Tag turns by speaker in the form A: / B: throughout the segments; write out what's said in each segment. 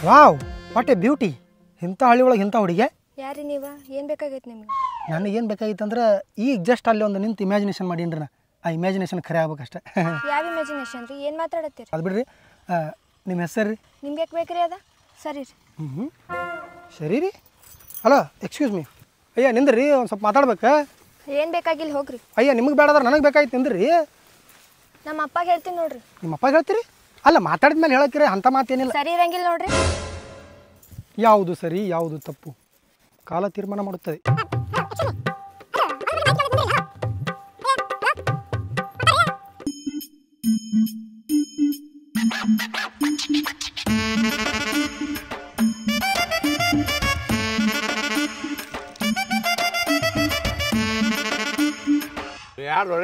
A: Wow what A beauty. ಇಂಥ ಹಳ್ಳಿ ಒಳಗೆ ಇಂಥ ಹುಡುಗಿ.
B: ಯಾರಿ ನೀವ? ಏನು ಬೇಕಾಗೈತೆ ನಿಮ್ಗೆ?
A: ನನಗೆ ಏನು ಬೇಕಾಗಿತ್ತು ಅಂದ್ರೆ ಈಗ ಜಸ್ಟ್ ಅಲ್ಲಿ ಒಂದು ನಿಂತು ಇಮ್ಯಾಜಿನೇಷನ್ ಮಾಡೀನ್ರಿ ನಾ. ಆ ಇಮ್ಯಾಜಿನೇಷನ್ ಖರೆ ಆಗ್ಬೇಕಷ್ಟೆ.
B: ಯಾವ ಇಮ್ಯಾಜಿನೇಷನ್ ರೀ? ಏನು ಮಾತಾಡತ್ತೀರಿ?
A: ಅದು ಬಿಡ್ರಿ. ನಿಮ್ಮ ಹೆಸರು ರೀ?
B: ನಿಮ್ಗೆ ಯಾಕೆ ಬೇಕ್ರಿ ಅದ? ಸರಿ ರೀ.
A: ಸರಿ ರೀ. Hello excuse me. ಅಯ್ಯ ನಿಂದ್ರಿ, ಒಂದು ಸ್ವಲ್ಪ ಮಾತಾಡ್ಬೇಕು.
B: ಏನು ಬೇಕಾಗಿಲ್ಲ ಹೋಗ್ರಿ.
A: ಅಯ್ಯ ನಿಮಗೆ ಬೇಡಾದ್ರೆ ನನಗೆ ಬೇಕಾಗಿತ್ತು ನಿಂದ್ರಿ.
B: ನಮ್ಮ ಅಪ್ಪಾಗೆ ಹೇಳ್ತೀನಿ ನೋಡ್ರಿ.
A: ನಿಮ್ಮ ಅಪ್ಪ ಹೇಳ್ತೀರಿ? ಅಲ್ಲ ಮಾತಾಡಿದ ಮೇಲೆ ಹೇಳಕ್ಕಿರಿ, ಅಂಥ ಮಾತೇನಿಲ್ಲ.
B: ಸರಿ ಇರಂಗಿಲ್ಲ ನೋಡ್ರಿ.
A: ಯಾವುದು ಸರಿ ಯಾವುದು ತಪ್ಪು ಕಾಲ ತೀರ್ಮಾನ ಮಾಡುತ್ತದೆ.
C: ಯಾರು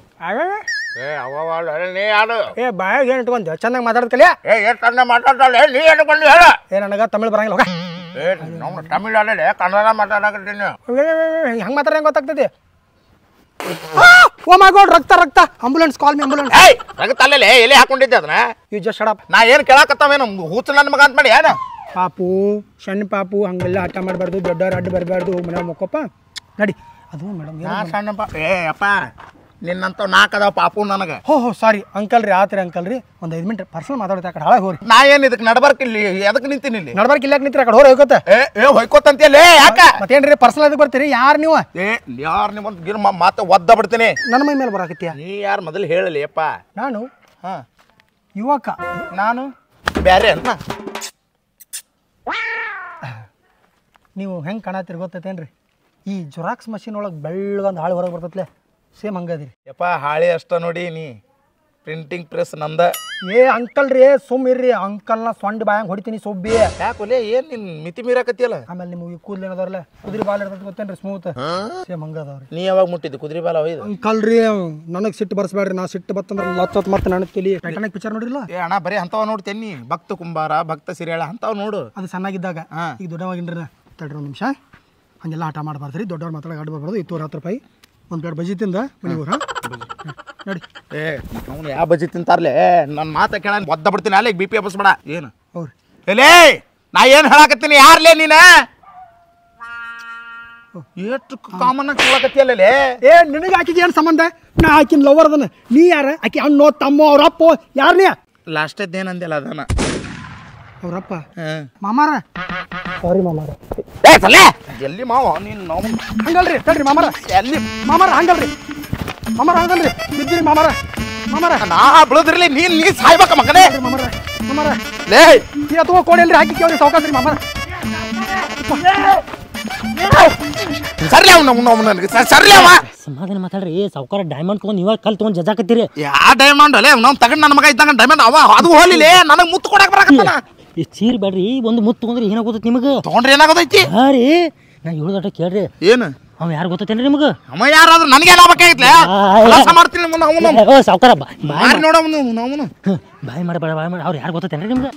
C: ನೀ ಯಾರು?
A: ಬಾಯಾಗ ಏನು ಇಟ್ಕೊಂತ ಚೆನ್ನಾಗಿ ಮಾತಾಡ್ಕಲಿಯ.
C: ಎಷ್ಟು ಚಂದ ಮಾತಾಡ್ತಾಳೆ, ನೀ ಎಟ್ಕೊಂಡು ಹೇಳ.
A: ನನಗೆ ತಮಿಳು ಬರಂಗಿಲ್ಲ.
C: ನಮ್ಮ ತಮಿಳ್ ಅಲ್ಲೇ ಕನ್ನಡ ಮಾತಾಡಕತ್ತೀನಿ.
A: ಹೆಂಗೆ ಮಾತಾಡ ಹೆಂಗೆ ಗೊತ್ತಾಗ್ತದೆ? ಓ ಮೈ ಗಾಡ್, ರಕ್ತ ರಕ್ತ, ಆಂಬುಲೆನ್ಸ್, ಕಾಲ್ ಮಿ ಆಂಬುಲೆನ್ಸ್.
C: ರಕ್ತ ಅಲ್ಲೇ ಎಲ್ಲಿ ಹಾಕೊಂಡಿದ್ದೆ ಅದನ್ನ?
A: You just shut up.
C: ನಾ ಏನು ಕೇಳಕತ್ತಾವೇನು ಹುಚ್ಚು ನನ್ನ ಮಗ ಅಂತ ಮಾಡಿ ಏನು?
A: ಪಾಪು ಸಣ್ಣ ಪಾಪು ಹಂಗೆಲ್ಲ ಹಠ ಮಾಡಬಾರ್ದು, ದೊಡ್ಡವ್ರು ಅಡ್ಡ ಬರಬಾರ್ದು, ಮನೆ ಮಕ್ಕಪ್ಪ ನಡಿ. ಅದು ಮೇಡಮ್
C: ನಾ ಸಣ್ಣ ಅಪ್ಪ ನಿನ್ನಂತ ನಾಲ್ಕದಾವ ಪಾಪು ನನಗೆ.
A: ಹೋ ಸಾರಿ ಅಂಕಲ್ ರೀ, ಆತ್ರಿ ಅಂಕಲ್ ರೀ. ಒಂದು 5 ಮಿನಿಟ್ ಪರ್ಸನಲ್ ಮಾತಾಡ್ತಾ ಕಡೆ ಹಾಳಾಗಿ ಹೋರಿ.
C: ನಾ ಏನು ಇದಕ್ಕೆ ನಡ್ಬರ್ಕಿಲ್ಲಿ ಎದಕ್ಕೆ ನಿಂತೀನಿ ಇಲ್ಲಿ?
A: ನಡ್ಬಾರ್ಕಿಲ್ಲ ಯಾಕೆ ನಿಂತೀರಿ? ಆ ಕಡೆ ಹೋರಿ ಹೋಯ್ಕೋತ.
C: ಹೊಯ್ಕೋತಂತಿಯಲ್ಲ ಯಾಕ?
A: ಮತ್ತೇನ್ರಿ ಪರ್ಸನಲ್ ಅದಕ್ಕೆ ಬರ್ತೀರಿ? ಯಾರು ನೀವು?
C: ಯಾರು ನಿಮ್ಮಂತ ಗಿರ್ ಮಾತು ಒದ್ದ ಬಿಡ್ತೀನಿ.
A: ನನ್ನ ಮೈ ಮೇಲೆ ಬರಾಕತ್ತೀಯ?
C: ನೀ ಯಾರು ಮೊದಲು ಹೇಳಲಿ ಅಪ್ಪ.
A: ನಾನು
C: ಹಾಂ
A: ಯುವಕ.
C: ನಾನು ಬ್ಯಾರೆ ಅಂತ.
A: ನೀವು ಹೆಂಗೆ ಕಾಣತ್ತೀರಿ ಗೊತ್ತೈತೇನ್ರಿ? ಈ ಜೊರಾಕ್ಸ್ ಮಷಿನ್ ಒಳಗೆ ಬೆಳ್ಳಗೊಂದು ಹಾಳು ಹೊರಗೆ ಬರ್ತತ್ಲೆ, ಸೇಮ್ ಹಂಗದಿರಿ.
C: ಯಪ್ಪ ಹಾಳೆ ಅಷ್ಟ ನೋಡಿ ನೀ ಪ್ರಿಂಟಿಂಗ್ ಪ್ರೆಸ್ ನಂದ.
A: ಅಂಕಲ್ ರೀ ಸುಮ್ಮ ಇರ್ರಿ. ಅಂಕಲ್ನ ಸೊಂಡಿ ಬಾಯಂಗೆ ಹೊಡಿತೀನಿ ಸೊಬ್ಬಿ.
C: ಯಾಕೊಲೆ ಏನು ನಿನ್ನ ಮಿತಿ ಮೀರಾಕತ್ತಿಯಲ್ಲ?
A: ಆಮೇಲೆ ನಿಮಗೆ ಕೂದಲು ಏನದವ್ರಲ್ಲ ಕುದುರೆ ಬಾಲ್ ಇರ್ತದೆ ಗೊತ್ತೇನ್ರಿ? ಸ್ಮೂತ್ ಸೇಮ್ ಹಂಗದವ್ರಿ.
C: ನೀ ಯಾವಾಗ ಮುಟ್ಟಿದ್ದು ಕುದುರೆ ಬಾಲ ಒಯ್ದು?
A: ಅಂಕಲ್ ರೀ ನನಗೆ ಸಿಟ್ಟು ಬರ್ಸ್ಬೇಡ್ರಿ. ನಾ ಸಿಟ್ಟು ಬತ್ತಂದ್ರೆ ಲಚ್ಚತ್ ಮತ್ತೆ ನನಗೆ ತಲಿ. ಟೈಟಾನಿಕ್ ಪಿಕ್ಚರ್ ನೋಡಿರಲ್ಲ?
C: ಅಣ್ಣ ಬರೀ ಅಂಥವ ನೋಡ್ತೇನಿ. ಭಕ್ತ ಕುಂಬಾರ, ಭಕ್ತ ಸಿರಿಯಾಳ ಅಂಥವ್ ನೋಡು.
A: ಅದು ಸಣ್ಣಾಗಿದ್ದಾಗ. ಈಗ ದೊಡ್ಡವಾಗಿನ್ರಿ ತಡ್ರಿ ಒಂದು ನಿಮಿಷ. ಹಂಗೆಲ್ಲ ಆಟ ಮಾಡಬಾರ್ದು ರೀ, ದೊಡ್ಡವ್ರು ಮಾತಾಡೋ ಆಡ ಬರ್ಬಾರ್ದು. 210 ರೂಪಾಯಿ ಒಂದು ಪ್ಲೇಟ್ ಬಜ್ಜಿ ತಿಂದ ಮನೆಗೆ ಊರ ನೋಡಿ.
C: ಅವ್ನು ಯಾವ ಬಜ್ಜಿ ತಿಂತಾರ್ಲೆ? ನನ್ನ ಮಾತ ಕೇಳ ಒದ್ದ ಬಿಡ್ತೀನಿ. ಅಲ್ಲಿಗೆ BP ಹಬ್ಬಸ್ಬೇಡ. ಏನು
A: ಹೌದು
C: ಎಲೇ ನಾ ಏನು ಹೇಳಕತ್ತೀನಿ? ಯಾರ್ಲೇ ನೀನ? ಎಷ್ಟು ಕಾಮನ್ ಆಗಿ ಕೇಳಕತ್ತಿಯಲ್ಲೇ?
A: ನಿನಗೆ ಆಕಿಗೆ ಏನು ಸಂಬಂಧ? ನಾ ಆಕಿನ ಲವರ್ ಅದನ್ನ. ನೀ ಯಾರ? ಆಕಿ ಅಣ್ಣೋ ತಮ್ಮ ಅವ್ರ ಅಪ್ಪ ಯಾರು? ನೀ
C: ಲಾಸ್ಟದ್ದು ಏನಂದಿಲ್ಲ ಅದನ್ನ?
A: ಅವ್ರಪ್ಪ ಮಾಮಾರ. ಸಾರಿ ಮಾಮಾರ.
C: ಎಲ್ಲಿ ಮಾವ ನೀನು? ನಾವು
A: ಹಂಗಲ್ರಿ ತಡ್ರಿ ಮಾಮಾರ.
C: ಎಲ್ಲಿ
A: ಮಾಮಾರ ಹಂಗಲ್ರಿ. ಮಾಮಾರ ಹಂಗಲ್ರಿ. ಬಿದ್ದಿರಿ ಮಾಮಾರ. ಮಾಮಾರ
C: ನಾ ಬಿಡೋದ್ರಲ್ಲಿ ನೀ ಸಾಯ್ಬೇಕ ಮಗನೇ.
A: ಮಾಮಾರ ಮಾಮಾರ
C: ಲೇ
A: ಅಥವಾ ಕೋಡಿ ಅಲ್ರಿ ಹಾಕಿ ಕೇವ್ರಿ ಸಾವ್ಕಾಸ್ರಿ ಮಾಮಾರ.
C: ಸರ್ಲಿ ಅವ್ನು ನನಗೆ ಸರ್ಲಿ ಅವ.
D: ಸಮಾಧಾನ ಮಾತಾಡ್ರಿ. ಸಾವ್ಕಾರ ಡೈಮಂಡ್ ತೊಗೊಂಡು ಇವಾಗ ಕಲ್ ತೊಗೊಂಡು ಜಜಾಕತ್ತೀರಿ.
C: ಯಾ ಡೈಮಂಡ್ ಅಲ್ಲೇ ನಾವು ತಗೊಂಡು ನನ್ನ ಮಗ ಇದ್ದಂಗ ಡೈಮಂಡ್ ಅವ ಅದು ಹೋಲಿಲೆ ನನಗೆ ಮುತ್ತು ಕೊಡಕ್ಕೆ ಬರಕತ್ತಾನ.
D: ಈ ಚೀರ್ ಬೇಡ್ರಿ, ಒಂದು ಮುತ್ತು ತೊಗೊಂಡ್ರಿ ಏನಾಗೋತೈತಿ ನಿಮಗೆ?
C: ತೊಗೊಂಡ್ರೆ ಏನಾಗೋದೈತಿ?
D: ಹಾಂ ರೀ, ನಾ ಹೇಳೋದಟ ಕೇಳ್ರಿ.
C: ಏನು
D: ಅವ ಯಾರು ಗೊತ್ತೇನ್ರಿ ನಿಮ್ಗೆ?
C: ಅವ ಯಾರಾದ್ರೂ ನನಗೆ ಲಾಭಕ್ಕಾಗಿತ್ಲೆ ಕೆಲಸ ಮಾಡ್ತೀನಿ. ಅವನು
D: ಸಾವ್ಕಾರ
C: ಬಾರಿ ನೋಡ ಅವನು
D: ಬಾಯ್ ಮಾಡಿ ಬಾಯ್ ಮಾಡಿ. ಅವ್ರು ಯಾರು ಗೊತ್ತೇನ್ರಿ ನಿಮ್ಗೆ?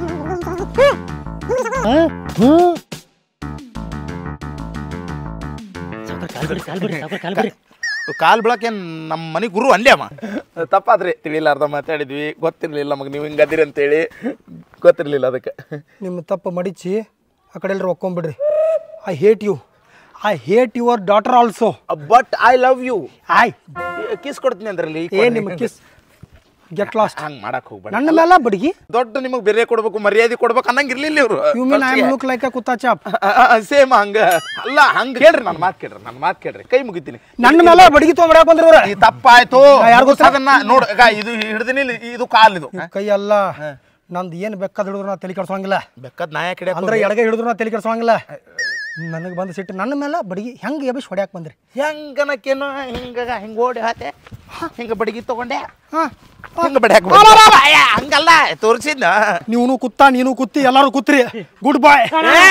C: ಕಾಲ್ ಬಿಳಕ್ಕೆ ನಮ್ಮ ಮನೆ ಗುರು ಅಲ್ಲೇ ಅವ. ತಪ್ಪಾದ್ರಿ, ತಿಳಿಲಾರ್ದ ಮಾತಾಡಿದ್ವಿ. ಗೊತ್ತಿರ್ಲಿಲ್ಲ ನಮಗೆ ನೀವು ಹಿಂಗದಿರಿ ಅಂತೇಳಿ ಗೊತ್ತಿರ್ಲಿಲ್ಲ. ಅದಕ್ಕೆ
A: ನಿಮ್ಮ ತಪ್ಪು ಮಡಿಚಿ ಆ ಕಡೆ ಎಲ್ಲರೂ ಒಕ್ಕೊಂಬಿಡ್ರಿ. I hate you. I hate your daughter also.
C: But I love you. Kiss ಕೊಡ್ತೀನಿ ಅಂದ್ರಲ್ಲಿ.
A: ನಿಮ್ಮ ಕಿಸ್ ಗೆಟ್ ಲಾಸ್ಟ್.
C: ಹಂಗೆ ಮಾಡಕ್ ಹೋಗ್ಬೇಡ.
A: ನನ್ನ ಮೇಲೆ ಬಡ್ಗಿ
C: ದೊಡ್ಡ ನಿಮಗೆ ಬೇರೆ ಕೊಡ್ಬೇಕು, ಮರ್ಯಾದೆ ಕೊಡ್ಬೇಕು ಅನ್ನಂಗೆ ಇರ್ಲಿಲ್ಲ ಇವರು.
A: You mean I look like a ಕುತ್ತಾ ಚಾಪ್?
C: ಸೇಮ್ ಹಂಗ ಅಲ್ಲ. ಹಂಗ ಕೇಳ್ರಿ, ನನ್ನ ಮಾತು ಕೇಳ್ರಿ, ಕೈ ಮುಗಿತೀನಿ.
A: ನನ್ನ ಮೇಲೆ ಬಡ್ಗಿ ತೊಗೊಂಡ್ಬರಕ್ ಬಂದ್ರವ್ರ.
C: ಈ ತಪ್ಪಾಯ್ತು.
A: ಯಾರು ಗೊತ್ತ?
C: ಅದನ್ನ ನೋಡು, ಇದು ಹಿಡ್ದಿನಿ, ಇದು ಕಾಲ್, ಇದು
A: ಕೈ ಅಲ್ಲ. ನಂದು ಏನು ಬೇಕಾದ ಹಿಡಿದ್ರು ನಾ ತಲೆ ಕೆಡ್ಸೋಂಗಿಲ್ಲ.
C: ಬೆಕ್ಕದ ನಾಯ ಕಿಡ
A: ಅಂದ್ರೆ ಎಡಗೈ ಹಿಡಿದ್ರು ನಾ ತಲೆ ಕೆಡ್ಸೋಂಗಿಲ್ಲ. ನನಗೆ ಬಂದು ಸಿಟ್ಟು ನನ್ನ ಮೇಲೆ ಬಡ್ಗಿ ಹೆಂಗೆ ಎಬ್ಬಿಸಿ ಹೊಡ್ಯಾಕ ಬಂದ್ರಿ?
C: ಹೆಂಗನಕ್ಕೇನು ಹಿಂಗ ಓಡಿ ಹಾತೆ ಹಿಂಗ ಬಡಗಿ ತಗೊಂಡೆ.
A: ಹಾಂ
C: ಹಿಂಗ ಬಡ್ಯಾಕ ಹಂಗಲ್ಲ ತೋರಿಸಿದ್ನ.
A: ನೀನು ಕುತ್ತ, ನೀನು ಕುತ್ತಿ, ಎಲ್ಲಾರು ಕುತ್ರಿ. ಗುಡ್ ಬಾಯ್.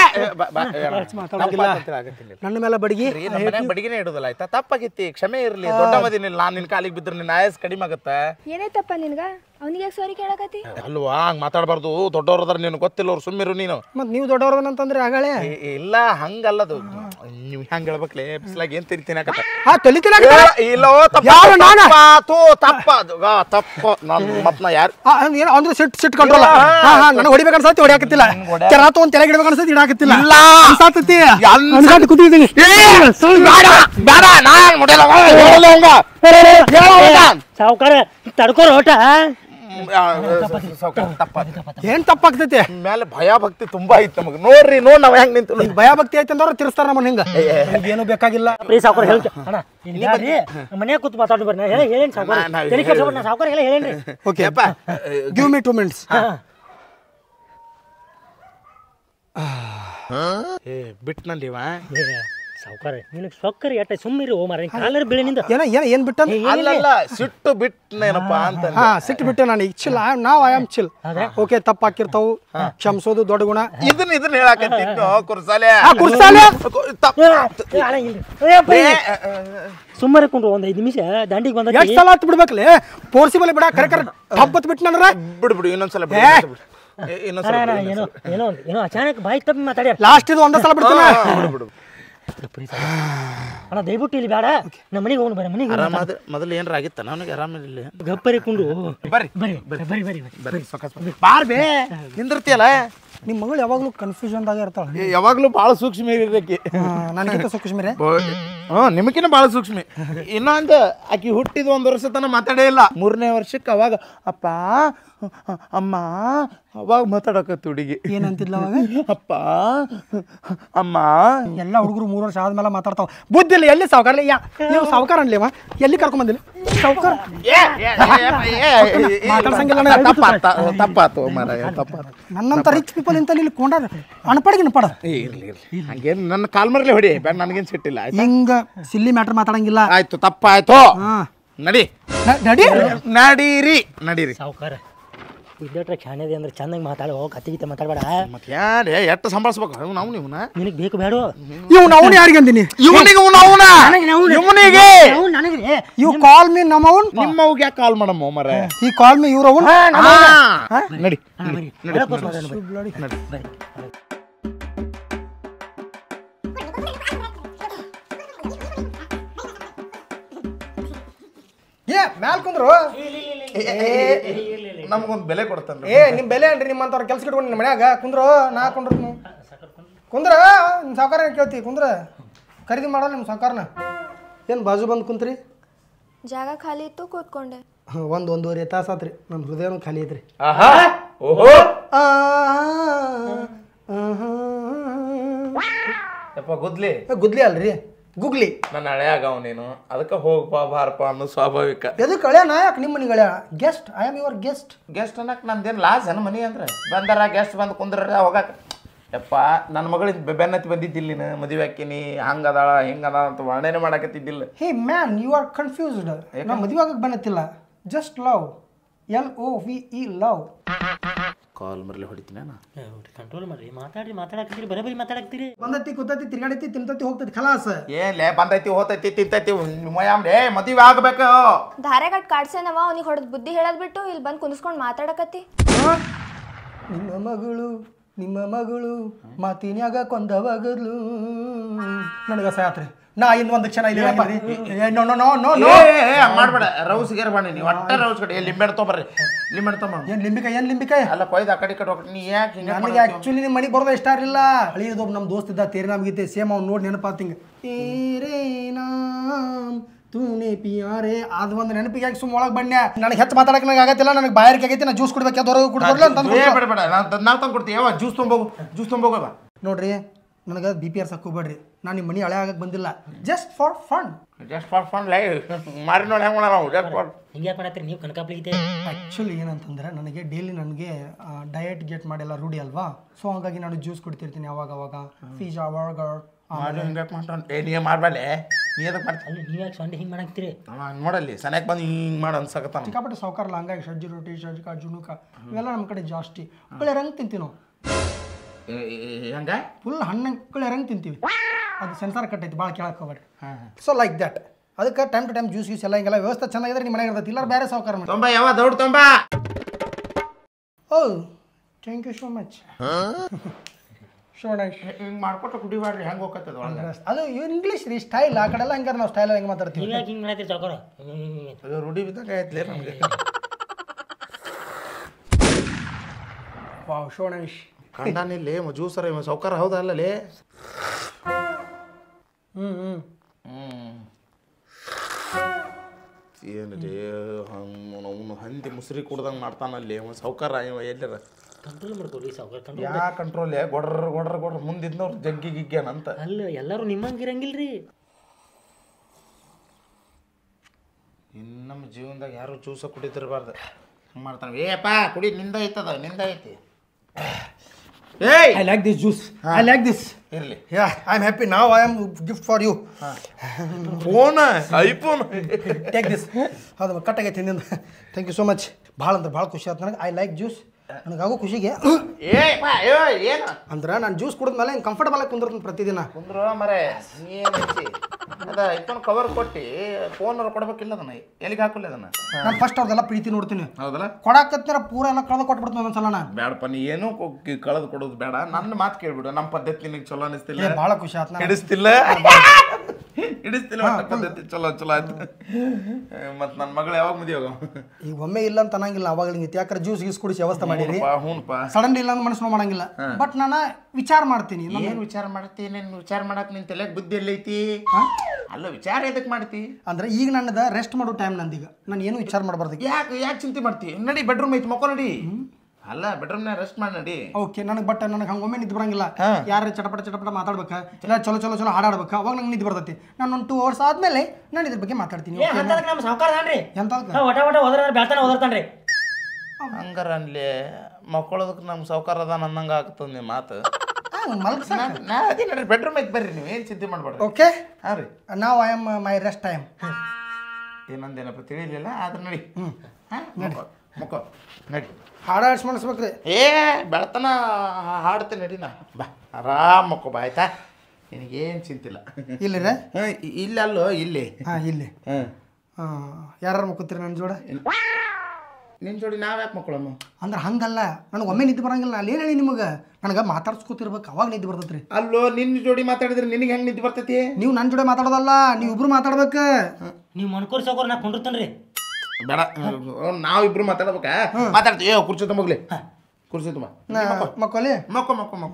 A: ನನ್ನ ಮೇಲೆ ಬಡ್ಗಿ
C: ಬಡಗಿನೇ ಇಡುದಿಲ್ಲ ಆಯ್ತಾ? ತಪ್ಪಾಗಿತ್ತಿ, ಕ್ಷಮೆ ಇರ್ಲಿ. ದೊಡ್ಡ ಮದಿನಿಲ್ಲ, ನಾನು ನಿನ್ ಕಾಲಿಗೆ ಬಿದ್ರೆ ನಿನ್ನ ಆಯಸ್ ಕಡಿಮೆ ಆಗತ್ತ.
B: ಏನಾಯ್ತಪ್ಪ ನಿನ್ಗ? ಅವನಿಗೆ ಸಾರಿ ಕೇಳಕತ್ತಿ?
C: ಅಲ್ವಾ, ಹಂಗ ಮಾತಾಡಬಾರ್ದು. ದೊಡ್ಡವ್ರದಾರ ನೀನು ಗೊತ್ತಿಲ್ಲ, ಅವ್ರು ಸುಮ್ಮಿರು ನೀನು.
A: ಮತ್ ನೀವು ದೊಡ್ಡವ್ರದನಂತಂದ್ರೆ ಆಗಳೇ
C: ಇಲ್ಲ ಹಂಗಲ್ಲದು. ನೀವು ಹೆಂಗ್ ಹೇಳ್ಬೇಕ್ಲೆ? ಬಿಸ್ಲಾಗ ಏನ್ ತಿರಿತೀನಿ
A: ತಲಿತಿಲ್ಲ.
C: ಇಲ್ಲೋ ತಪ್ಪಾತು ತಪ್ಪ ತಪ್ಪು ಮತ್ ನಾ ಯಾರು
A: ಏನು ಅಂದ್ರೆ ಸಿಟ್ ಕಂಟ್ರೋಲ್ ನನಗೆ ಹೊಡಿಬೇಕು ಅನ್ಸತಿ ಹೊಡಿಯಾಕತ್ತಿಲ್ಲ ಕೆರ ತಗೊಂಡ್ ತೆರೆಗೆ ಇಡ್ಬೇಕು ಅನ್ಸತಿ ಇಡಾಕತ್ತಿಲ್ಲ
C: ಇಲ್ಲ.
A: ಅನ್ಸಾತತಿ ಅನ್ಸಾತ್ ಕೂತಿದ್ದೀನಿ
C: ಬೇಡ ನಾನ್ ಮುಡಿಯಲ್ಲ
D: ಸಾವುಕಾರ ತಡ್ಕೋರ ಓಟ
A: ಏನ್ ತಪ್ಪಾಗ್ತೈತಿ
C: ಮೇಲೆ ಭಯ ಭಕ್ತಿ ತುಂಬಾ ಐತಿ ನಮಗ್ ನೋಡ್ರಿ ನಾವ್ ಹೆಂಗ್ ನಿಂತು
A: ಈಗ ಭಯ ಭಕ್ತಿ ಐತಿ ಅಂದವ್ರು ತಿರ್ಸ್ತಾರ ನಮ್ಮನ್ನ ಹಿಂಗ ಏನು ಬೇಕಾಗಿಲ್ಲ
D: ಪ್ರೀ ಸಾವುಕಾರ ಹೇಳಿ ಅಣ್ಣ ಮನ್ಯಾಗ ಕೂತ್ ಮಾತಾಡಿ ಬರ್ರಿ ಹೇಳೇನಿ ಸಾವುಕಾರ ತಲೆ ಕೆಡ್ಸ್ಕೊಬೇಡ, ನಾ ಸಾವುಕಾರ ಎಲ್ಲ ಹೇಳೇನ್ರಿ.
A: Okay give me 2 minutes.
C: ಬಿಟ್ನಲ್ಲಿ
D: ಸಾವುಕಾರ ನಿನಗೆ ಸೊಕ್ಕರಿ ಎಟ್ಟ ಸುಮ್ಮಿರಿ ಓ ಮಾರ ಕಾಲರ್ ಬೀಳಿನಿಂದ
A: ಏನ್ ಬಿಟ್ಟ
C: ಅಲ್ಲಲ್ಲ ಸಿಟ್ಟು ಬಿಟ್ನೇನಪ್ಪ ಅಂತ
A: ಸಿಟ್ಟು ಬಿಟ್ಟೆ ನಾನು ಈಗ chill now I am chill. Okay ತಪ್ಪಾಕಿರ್ತಾವು, ಕ್ಷಮಿಸೋದು ದೊಡ್ಡ ಗುಣ.
C: ಇದನ್ನ ಹೇಳಾಕತ್ತಿದ್ದು ಕುರ್ಸಾಲೆ
D: ಸುಮ್ಮನೆ ಕೊಂಡ್ರು ಒಂದ್ 5 ನಿಮಿಷ ದಂಡಿಗೆ ಬಂದ
A: ಎಷ್ಟು ಸಲ ಹತ್ತು ಬಿಡ್ಬೇಕಲ್ಲಿ ಪೋರ್ಸಿಬಲ್ ಬಿಡ ಕರೆ ಹಬ್ಬತ್ ಬಿಟ್ನಂದ್ರ
C: ಬಿಡು ಇನ್ನೊಂದ್ಸಲ
D: ಏನೋ ಏನೋ ಏನೋ ಅಚಾನಕ್ ಬಾಯಿ ತಪ್ಪಿ ಮಾತಾಡ್ಯಾರ.
A: ಲಾಸ್ಟ್ ಇದು ಒಂದ ಸಲ ಬಿಡ್ತಾನ.
D: ಅಣ್ಣ ದಯವಿಟ್ಟು ಇಲ್ಲಿ ಬೇಡ, ನಮ್ಮ ಮನೆಗೆ ಹೋಗಿ ಬರ್ರಿ. ಮನೆಗೆ
C: ಮೊದಲು ಏನಾರ ಆಗಿತ್ತ ನನಗೆ ಆರಾಮಿಲ್ಲ.
D: ಗಪ್ಪರಿಕೊಂಡು
C: ಬರ್ರಿ
D: ಬರ್ರಿ ಬರ್ರಿ ಬರ್ರಿ ಬರ್ರಿ
C: ಬಾರ್ ಬೇ ನಿಂದಿರ್ತಿಯಲ್ಲ.
A: ನಿಮ್ಮ ಮಗಳು ಯಾವಾಗ್ಲೂ ಕನ್ಫ್ಯೂಷನ್ ದಾಗ ಇರ್ತಾಳ.
C: ಯಾವಾಗ್ಲೂ ಭಾಳ ಸೂಕ್ಷ್ಮ ಇರಕ್ಕೆ
A: ನನಗಿಂತ ಸೂಕ್ಷ್ಮ ರೀ.
C: ನಿಮಕಿನ ಭಾಳ ಸೂಕ್ಷ್ಮ. ಇನ್ನೊಂದು ಆಕಿ ಹುಟ್ಟಿದ 1 ವರ್ಷ ತನ ಮಾತಾಡೇ ಇಲ್ಲ. 3ನೇ ವರ್ಷಕ್ಕೆ ಅವಾಗ ಅಪ್ಪ ಅಮ್ಮ ಅವಾಗ ಮಾತಾಡಕತ್ತು ಹುಡುಗಿ.
A: ಏನಂತಿದ್ಲ ಅವಾಗ?
C: ಅಪ್ಪ ಅಮ್ಮ.
A: ಎಲ್ಲ ಹುಡುಗರು 3 ವರ್ಷ ಆದ್ಮೇಲೆ ಮಾತಾಡ್ತಾವ. ಬುದ್ಧಿ ಇಲ್ಲ. ಎಲ್ಲಿ ಸಾವುಕಾರ? ನೀವು ಸಾವುಕಾರ ಅನ್ಲೇವ? ಎಲ್ಲಿ ಕರ್ಕೊಂಡ್ ಬಂದಿಲ್ಲ ಸಾವುಕಾರ? ಮಾತಾಡ್ಸಂಗಿಲ್ಲ.
C: ತಪ್ಪಾತು ಮಾರಾಯ, ತಪ್ಪಾತು.
A: ನನ್ನಂತ ರಿಚ್ ಪೀಪಲ್ ಇಂತ ಇಲ್ಲಿ ಕೊಂಡಾರ ಅನ್ಪಡಿಗೆ ಪಡ.
C: ಇರ್ಲಿ ಹಂಗೇನು ನನ್ನ ಕಾಲ್ ಮರ್ಲಿ ಹೊಡಿ ಬೇಡ, ನನಗೇನು ಸಿಟ್ಟಿಲ್ಲ.
A: ಹಿಂಗ ಸಿಲ್ಲಿ ಮ್ಯಾಟ್ರ್ ಮಾತಾಡಂಗಿಲ್ಲ.
C: ಆಯ್ತು ತಪ್ಪಾಯ್ತು. ನಡಿ ನಡೀರಿ ನಡೀರಿ.
D: ಸಾವುಕಾರ ಇದ್ದಟ್ರೆ ಖ್ಯಾನದೆ ಅಂದ್ರೆ ಚೆನ್ನಾಗಿ ಮಾತಾಡೋ, ಕತ್ತಿಗೀತ ಮಾತಾಡಬೇಡ.
C: ಮತ್ತೆ ಯಾರೇ ಎಷ್ಟು ಸಂಭಾಳಿಸ್ಬೇಕು ನಾವು ನೀವನ್ನ?
D: ನಿನಗೆ ಬೇಕು ಬೇಡ?
A: ಇವ್ನು ಅವನು ಯಾರಿಗೆ ಅಂದಿನಿ?
C: ಇವನಿಗೆ ಇವನಿಗೆ
A: ಯು ಕಾಲ್ ಮೀ ನಮ್ಮವನ್.
C: ನಿಮ್ಮವ್ಗೆ ಯಾಕೆ ಕಾಲ್ ಮಾಡಮ್ಮ ಮರ?
A: ಈ ಕಾಲ್ ಮೀ ಇವ್ರವನ್.
C: ನಡಿ
A: ಮ್ಯಾಲ್ ಕುಂದ್ರು.
C: ನಮ್ಗೊಂದು ಬೆಲೆ ಕೊಡ್ತಾನೆ.
A: ನಿಮ್ ಬೆಲೆ ಅನ್ರಿ. ನಿಮ್ಮಂತವ್ರ ಕೆಲ್ಸ ಇಟ್ಕೊಂಡು ನಿಮ್ಮ ಮನ್ಯಾಗ ಕುಂದ್ರು. ನಾ ಕುಂಡ್ರ ಕುಂದ್ರ ನಿಮ್ಮ ಸಾವುಕಾರ ಕೇಳ್ತಿ. ಕುಂದ್ರ ಖರೀದಿ ಮಾಡಲ್ಲ ನಿಮ್ಮ ಸಾವುಕಾರನ. ಏನು ಬಾಜು ಬಂದು ಕುಂತ್ರಿ?
B: ಜಾಗ ಖಾಲಿ ಇತ್ತು, ಕೂತ್ಕೊಂಡೆ.
A: 1-1.5 ತಾಸು ಆತ್ರಿ. ನನ್ನ ಹೃದಯನೂ ಖಾಲಿ ಐತ್ರಿ.
C: ಗುದ್ಲಿ
A: ಗುದ್ಲಿ ಅಲ್ರಿ, ಗುಗ್ಲಿ.
C: ನನ್ನ ಹಳೆಯಾಗವ ನೀನು, ಅದಕ್ಕೆ ಹೋಗಪ್ಪ ಬಾರಪ್ಪ ಅನ್ನೋ ಸ್ವಾಭಾವಿಕ.
A: ಎದಕ್ಕೆ ಹಳೆಯ ನಾಯಕ್ ನಿಮ್ಮ ಮನೆ ಹಳೆಯ guest. I am your guest.
C: Guest ಅನ್ನಕ್ಕೆ ನಂದೇನು ಲಾಸ್ ನನ್ನ ಮನೆ ಅಂದ್ರೆ ಬಂದಾರ ಗೆಸ್ಟ್ ಬಂದು ಕುಂದ್ರ ಹೋಗಕ್ಕೆ. ಯಪ್ಪ ನನ್ನ ಮಗಳಿಂದ ಬೆನ್ನತ್ತಿ ಬಂದಿದ್ದಿಲ್ಲ ನೀನು, ಮದುವೆ ಹಾಕಿನಿ ಹಂಗದಾಳ ಹಿಂಗದ ಅಂತ ವರ್ಣನೆ ಮಾಡಕತ್ತಿದ್ದಿಲ್ಲ.
A: Hey man, you are confused. ನಾ ಮದುವೆ ಆಗಕ್ಕೆ ಬಂದಿಲ್ಲ. Just love. LOVE love.
C: ಕಾಲ್ ಮರ್ಲಿ ಹೊಡಿತೀನಿ ನಾನು.
D: ಕಂಟ್ರೋಲ್ ಮಾಡ್ರಿ, ಮಾತಾಡಕ್ತೀರಿ ಬರೀ ಮಾತಾಡಕ್ತೀರಿ.
A: ಬಂದತಿ ಕೂತತಿ ತಿರ್ಗಾಡತಿ ತಿಂತತಿ ಹೋಗ್ತತಿ ಖಲಾಸ್.
C: ಏನ್ಲೇ ಬಂದೈತಿ ಹೋತೈತಿ ತಿಂತೈತಿ ಮಯಾಮ್ಲೇ ಮದುವೆ ಆಗ್ಬೇಕು.
B: ಧಾರೆಗಟ್ ಕಾಡ್ಸೇನವ ಅವ್ನಿಗೆ ಹೊಡೆದ್ ಬುದ್ಧಿ ಹೇಳದ್ ಬಿಟ್ಟು ಇಲ್ಲಿ ಬಂದು ಕುಂದಿಸ್ಕೊಂಡು ಮಾತಾಡಕತ್ತಿ.
A: ನಿಮ್ಮ ಮಗಳು ಮಾತಿನ್ಯಾಗ ಕೊಂದವಾಗಲು ನನಗ ಸಾತ್ರಿ. ನಾ ಇನ್ನೊಂದು ಕ್ಷಣ ಇಲ್ಲಿ
C: ಮಾಡ್ಬೇಡ. ರೌಸ್ಗೇರ್ ಬಾಣಿ ನೀವು ಒಟ್ಟ ರೌಸ್ ಕಡೆ ಲಿಂಬೆಡ್ ತೊಂಬರ್ರಿ. ಲಿಂಬೆಡ್ ತೊಂಬ.
A: ಏನ್ ಲಿಂಬಿಕಾಯಿ
C: ಅಲ್ಲ ಕೊಯ್ದು ಆ ಕಡೆ ಹೋಗ್ರಿ. ನೀ ಯಾಕೆ
A: ನನಗೆ ಆಕ್ಚುಲಿ ನಿಮ್ಮ ಮನೆಗೆ ಬರೋದು ಇಷ್ಟ ಇರಲಿಲ್ಲ. ಹಳಿಯದು ನಮ್ಮ ದೋಸ್ತ ಇದ್ದ ತೇರೆ ನಮ್ಗೀತೆ ಸೇಮ್ ಅವ್ನು ನೋಡಿ ನೆನಪಾತಿಂಗ ತೇರೇ ನಾಮ್ ತೂನೆ ಪಿಯಾರೆ. ಅದು ಒಂದು ನೆನಪಿಗೆ ಯಾಕೆ ಸುಮ್ಮ ಒಳಗೆ ಬನ್ನಿ. ನನಗೆ ಹೆಚ್ಚು ಮಾತಾಡಕ್ಕೆ ನನಗೆ ಆಗತ್ತಿಲ್ಲ. ನನಗೆ ಬಾಯಾರಿಕೆ ಆಗೈತಿ. ನಾ ಜ್ಯೂಸ್ ಕುಡ್ಬೇಕು, ಯಾವ್ದು ಕುಡ್ಬಾರ್ದು ಅಂತ
C: ಬೇಡ ನಾವು ತಂದು ಕೊಡ್ತೀವಿ. ಯಾವ ಜ್ಯೂಸ್ ತೊಂಬೋಗ
A: ನೋಡ್ರಿ. ನನಗೆ BPR ಸಾಕೋಬೇಡ್ರಿ. ನಾನು ನಿಮ್ಮ ಮನೆ ಹಳೆ ಆಗಕ್ಕೆ ಬಂದಿಲ್ಲ. ಜಸ್ಟ್ ಫಾರ್ ಫನ್
C: ಲೈ ಮಾರಿ ನೋಡಿ ಹೆಂಗೆ ನಾವು ಜಸ್ಟ್ ಫಾರ್.
D: ಹಿಂಗೆ ಯಾಕೆ ಮಾಡತ್ತೀರಿ ನೀವು ಕನಕಾಪ್ಲಿಗಿದೆ?
A: ಆ್ಯಕ್ಚುಲಿ ಏನಂತಂದ್ರೆ ನನಗೆ ಡೈಲಿ ನನಗೆ ಡಯಟ್ ಗೇಟ್ ಮಾಡಿಲ್ಲ ರೂಢಿ ಅಲ್ವಾ. ಸೊ ಹಾಗಾಗಿ ನಾನು ಜ್ಯೂಸ್ ಕುಡ್ತಿರ್ತೀನಿ ಅವಾಗ. ಪಿಜ್ಜಾ ಬರ್ಗರ್
C: ನೀ ಮಾಡ್ಬೇಳೆ. ನೀ ಅದಕ್ಕೆ ಮಾಡ್ತೀನಿ.
D: ಅಲ್ಲಿ ನೀವು ಯಾಕೆ ಸೊಂಡೆ ಹಿಂಗೆ ಮಾಡಾಕ್ತೀರಿ?
C: ನೋಡಲ್ಲಿ ಸನ್ಯಾಕ್ ಬಂದು ಹಿಂಗೆ ಮಾಡಿ ಅನ್ಸಕತ್ತ.
A: ಸಿಕ್ಕಾಪಟ್ಟೆ ಸಾವುಕಾರಲ್ಲ. ಹಂಗಾಗಿ ಸಜ್ಜಿ ರೊಟ್ಟಿ ಸಜ್ಜಿಕ ಜುಣುಕ ಇವೆಲ್ಲ ನಮ್ಮ ಕಡೆ ಜಾಸ್ತಿ. ಕುಳೆ ರಂಗ್ ತಿಂತೀವಿ ನಾವು.
C: ಹಂಗ
A: ಫುಲ್ ಹಣ್ಣು ರಂಗ್ ತಿಂತೀವಿ. ಅದು ಸೆನ್ಸಾರ್ ಕಟ್ಟೈತಿ, ಭಾಳ ಕೇಳಕ್ಕೆ ಹೋಗ್ಬೇಡ್ರಿ. So like that. ಅದಕ್ಕೆ ಟೈಮ್ ಟು ಟೈಮ್ ಜ್ಯೂಸ್ ಎಲ್ಲ ಹಿಂಗೆಲ್ಲ ವ್ಯವಸ್ಥೆ ಚೆನ್ನಾಗಿದ್ರೆ ನಿಮ್ಮ ಮನೆಗೆ ಇರ್ತೈತಿ. ಇಲ್ಲ ಬೇರೆ ಸಾವುಕಾರ ಮಾಡಿ
C: ತೊಂಬ ಯಾವ ದೌಡ್ ತೊಂಬ.
A: Oh thank you so much.
C: ಹಿಂಗೆ ಮಾಡ್ಕೊಟ್ರೆ ಕುಡಿಬಾರ್ರಿ ಹೆಂಗೆ ಹೋಗತ್ತದ ಒಳಗೆ
A: ಅದು ಇಂಗ್ಲೀಷ್ ರೀ ಸ್ಟೈಲ್ ಆ ಕಡೆ ಎಲ್ಲ ಹಂಗಾರೆ ನಾವು ಸ್ಟೈಲ್ ಹೆಂಗೆ ಮಾತಾಡ್ತೀವಿ
D: ಹಿಂಗಾಗಿ ಹಿಂಗೆ ಮಾಡತ್ತೀರಿ ಸಾವುಕಾರ
C: ಅದು ರೂಢಿ ಬಿದ್ದಾಗ ಆಯ್ತಲೇ ನಮಗೆ
A: ವಾವ್ ಶಿವಣೇಶ್
C: ಕಂಡಾನಿಲ್ಲಿ ಜ್ಯೂಸರ ಇವ ಸೌಕಾರ ಹೌದಾ ಅಲ್ಲಲೇ ಏನು ರೀ ಅವನು ಹಂದಿ ಮುಸ್ರಿ ಕುಡ್ದಂಗೆ ಮಾಡ್ತಾನಲ್ಲಿ ಅವ ಸೌಕಾರ ಇವ ಎಲ್ಲರ
D: ಕಂಟ್ರೋಲ್ ಮಾಡ್ಕೊಡ್ರಿ ಸಾವುಕಾರ ಕಂಟ್ರೋಲ್
C: ಯಾ ಕಂಟ್ರೋಲ್ ಗೊಡ್ರ ಮುಂದಿದ್ನವ್ರು ಜಗ್ಗಿ ಗಿಗ್ಗ್ಯಾನಂತ
D: ಅಲ್ಲ ಎಲ್ಲರೂ ನಿಮ್ಮಂಗೆ ಇರಂಗಿಲ್ರಿ
C: ಇನ್ನು ನಮ್ಮ ಜೀವನದಾಗ ಯಾರು ಜ್ಯೂಸ ಕುಡಿತಿರ್ಬಾರ್ದು ಹಂಗೆ ಮಾಡ್ತಾನೆ ಏಪ್ಪ ಕುಡಿ ನಿಂದ ಐತದ ನಿಂದ ಐತಿ ಏಯ್
A: I like this juice I like this
C: ಇರಲಿ
A: yeah I am happy now I am gift for you
C: phone iPhone
A: take this ಹೌದು ಕಟ್ಟಾಗೈತೆ ಹಿಂದಿಂದ ಥ್ಯಾಂಕ್ ಯು ಸೋ ಮಚ್ ಭಾಳ ಅಂದ್ರೆ ಭಾಳ ಖುಷಿ ಆಯ್ತು ನನಗೆ ಐ ಲೈಕ್ ಜ್ಯೂಸ್ ನನಗಾಗೋ ಖುಷಿಗೆ
C: ಏನು
A: ಅಂದ್ರೆ ನಾನು ಜ್ಯೂಸ್ ಕುಡಿದ್ಮೇಲೆ ಹಿಂಗೆ ಕಂಫರ್ಟಬಲ್ ಆಗಿ ಕುಂದಿರ್ತೀನಿ ಪ್ರತಿದಿನ
C: ಕುಂದ್ರು ಮರೆ ಏನು ಅದ ಐಫೋನ್ ಕವರ್ ಕೊಟ್ಟು ಫೋನ್ ಕೊಡ್ಬೇಕಿಲ್ಲ ಅದನ್ನ ಎಲ್ಲಿಗೆ ಹಾಕಿಲ್ಲ ಅದನ್ನ
A: ನಾನು ಫಸ್ಟ್ ಅವ್ರದೆಲ್ಲ ಪ್ರೀತಿ ನೋಡ್ತೀನಿ
C: ಹೌದಲ್ಲ
A: ಕೊಡಾಕತ್ತೀರ ಪೂರ ಎಲ್ಲ ಕಳೆದು ಕೊಟ್ಬಿಡ್ತೀನಿ ಒಂದೊಂದ್ಸಲ ನಾನು
C: ಬೇಡಪ್ಪ ನೀ ಏನೂ ಕಳೆದು ಕೊಡೋದು ಬೇಡ ನನ್ನ ಮಾತು ಕೇಳ್ಬಿಡು ನಮ್ಮ ಪದ್ಧತಿ ನಿನಗೆ ಚಲೋ ಅನಿಸ್ತಿಲ್ಲ
A: ಭಾಳ ಖುಷಿ ಆಯ್ತು ನಾನು
C: ಹಿಡಿಸ್ತಿಲ್ಲ ಹಿಡಿಸ್ತಿಲ್ಲ ಒಟ್ಟ ಪದ್ಧತಿ ಚಲೋ ಆಯ್ತು ಮತ್ತು ನನ್ನ ಮಗಳು ಯಾವಾಗ ಮದುವೆ ಹೋಗ
A: ಈಗ ಒಮ್ಮೆ ಇಲ್ಲ ಅಂತ ಅನ್ನಂಗಿಲ್ಲ ಅವಾಗ ಹಿಂಗೆ ಯಾಕಂದ್ರೆ ಜ್ಯೂಸ್ ಗೀಸ್ ಕುಡಿಸಿ ವ್ಯವಸ್ಥೆ ಮಾಡಿರಿ
C: ಹ್ಞೂನಪ್ಪ
A: ಸಡನ್ ಇಲ್ಲ ಅಂತ ಮನಸ್ಸು ಮಾಡಂಗಿಲ್ಲ ಬಟ್ ನಾನು ವಿಚಾರ ಮಾಡ್ತೀನಿ
C: ಏನು ವಿಚಾರ ಮಾಡ್ತೀನಿ ನೀನು ವಿಚಾರ ಮಾಡಕ್ಕೆ ನಿನ್ನ ತಲೆಗೆ ಬುದ್ಧಿ ಎಲ್ಲೈತಿ ಅಲ್ಲ ವಿಚಾರ ಎದಕ್ಕೆ ಮಾಡ್ತಿ
A: ಅಂದ್ರೆ ಈಗ ನನ್ನದ ರೆಸ್ಟ್ ಮಾಡೋ ಟೈಮ್ ನಂದೀಗ ನಾನು ಏನು ವಿಚಾರ ಮಾಡಬಾರ್ದು
C: ಯಾಕೆ ಚಿಂತೆ ಮಾಡ್ತಿ ನಡಿ ಬೆಡ್ರೂಮ್ ಐತಿ ಮಕ್ಕೋ ನಡಿ ಅಲ್ಲ ಬೆಡ್ರೂಮ್ನಾಗ ರೆಸ್ಟ್ ಮಾಡಿ ನಡಿ
A: ಓಕೆ ನನಗೆ ಬಟ್ ನನಗೆ ಹಂಗೆ ಒಮ್ಮೆ ನಿದ್ದೆ ಬರಂಗಿಲ್ಲ ಯಾರು ಚಟಪಟ ಮಾತಾಡ್ಬೇಕು ಇಲ್ಲ ಚಲೋ ಹಾಡಾಡ್ಬೇಕು ಅವಾಗ ನಂಗೆ ನಿದ್ದೆ ಬರ್ತೈತಿ ನಾನು ಒಂದು 2 hours ಆದ್ಮೇಲೆ ನಾನು ಇದ್ರ ಬಗ್ಗೆ ಮಾತಾಡ್ತೀನಿ
D: ನಮ್ಮ ಸಾವುಕಾರ ಅದಾನ್ರಿ
A: ಎಂತ
D: ಒಟ ಓದ್ರ ಬೆಳ್ತಾನೆ ಓದರ್ತಾನ್ರಿ
C: ಹಂಗಾರ ಅನ್ಲಿ ಮಕ್ಕಳದಕ್ಕೆ ನಮ್ಮ ಸೌಕಾರ ಅದಾನ ಅನ್ನಂಗೆ ಆಗ್ತದ ನಿಮ್ಮ ಮಾತು
A: ಮಲ್ಕ
C: ನಾ ಅದೇ ನಡ್ರಿ ಬೆಡ್ರೂಮ್ ಐತಿ ಬರ್ರಿ ನೀವು ಏನು ಚಿಂತೆ ಮಾಡ್ಬೇಡ್ರಿ
A: ಓಕೆ
C: ಹಾಂ ರೀ
A: ನಾವು I am my rest time
C: ಏನಂದೇನಪ್ಪ ತಿಳಿಲಿಲ್ಲ ಆದ್ರೆ ನಡಿ ಹಾಂ ಮಕ್ಕೋ ನಡಿ
A: ಹಾಡಾಡ್ಸಿ ಮಾಡಿಸ್ಬೇಕ್ರಿ
C: ಏ ಬೆಳತನ ಹಾಡ್ತೀನಿ ನಡಿ ನಾ ಬಾ ಆರಾಮ್ ಮಕ್ಕೋ ಬಾ ಆಯ್ತಾ ನಿನಗೇನು ಚಿಂತಿಲ್ಲ
A: ಇಲ್ಲಿ ರೀ
C: ಹಾಂ ಇಲ್ಲ ಅಲ್ಲೋ ಇಲ್ಲಿ
A: ಹಾಂ ಇಲ್ಲಿ
C: ಹಾಂ
A: ಯಾರು ಮಕ್ಕೋತೀರಿ ನನ್ನ ಜೋಡ
C: ನಿನ್ನ ಜೋಡಿ ನಾವು ಯಾಕೆ ಮಕ್ಕಳಮ್ಮ
A: ಅಂದ್ರೆ ಹಂಗಲ್ಲ ನನಗೆ ಒಮ್ಮೆ ನಿದ್ದೆ ಬರಂಗಿಲ್ಲ ಅಲ್ಲಿ ಏನು ಹೇಳಿ ನಿಮಗೆ ನನಗೆ ಮಾತಾಡ್ಸ್ಕೊತಿರ್ಬೇಕು ಅವಾಗ ನಿದ್ದೆ ಬರ್ತೈತೆ ರೀ
C: ಅಲ್ಲೋ ನಿನ್ನ ಜೋಡಿ ಮಾತಾಡಿದ್ರೆ ನಿನಗೆ ಹೆಂಗೆ ನಿದ್ದೆ ಬರ್ತೈತಿ
A: ನೀವು ನನ್ನ ಜೋಡಿ ಮಾತಾಡೋದಲ್ಲ ನೀವು ಇಬ್ರು ಮಾತಾಡ್ಬೇಕು
D: ನೀವು ಮನ್ಕೋರಿ ಸಾವುಕಾರ ನಾ ಕುಂಡಿರ್ತಾನ್ರಿ
C: ಬೇಡ ನಾವಿಬ್ರು ಮಾತಾಡ್ಬೇಕಾ ಮಾತಾಡ್ತೀವಿ ಕುರ್ಚಿ ತುಂಬಲಿ ಕುರ್ಚಿ ತುಂಬ
A: ಮಕ್ಕಳಿ
C: ಮಕ್ಕೋ ಮಕ್ಕೋ ಮಕ್ಕೋ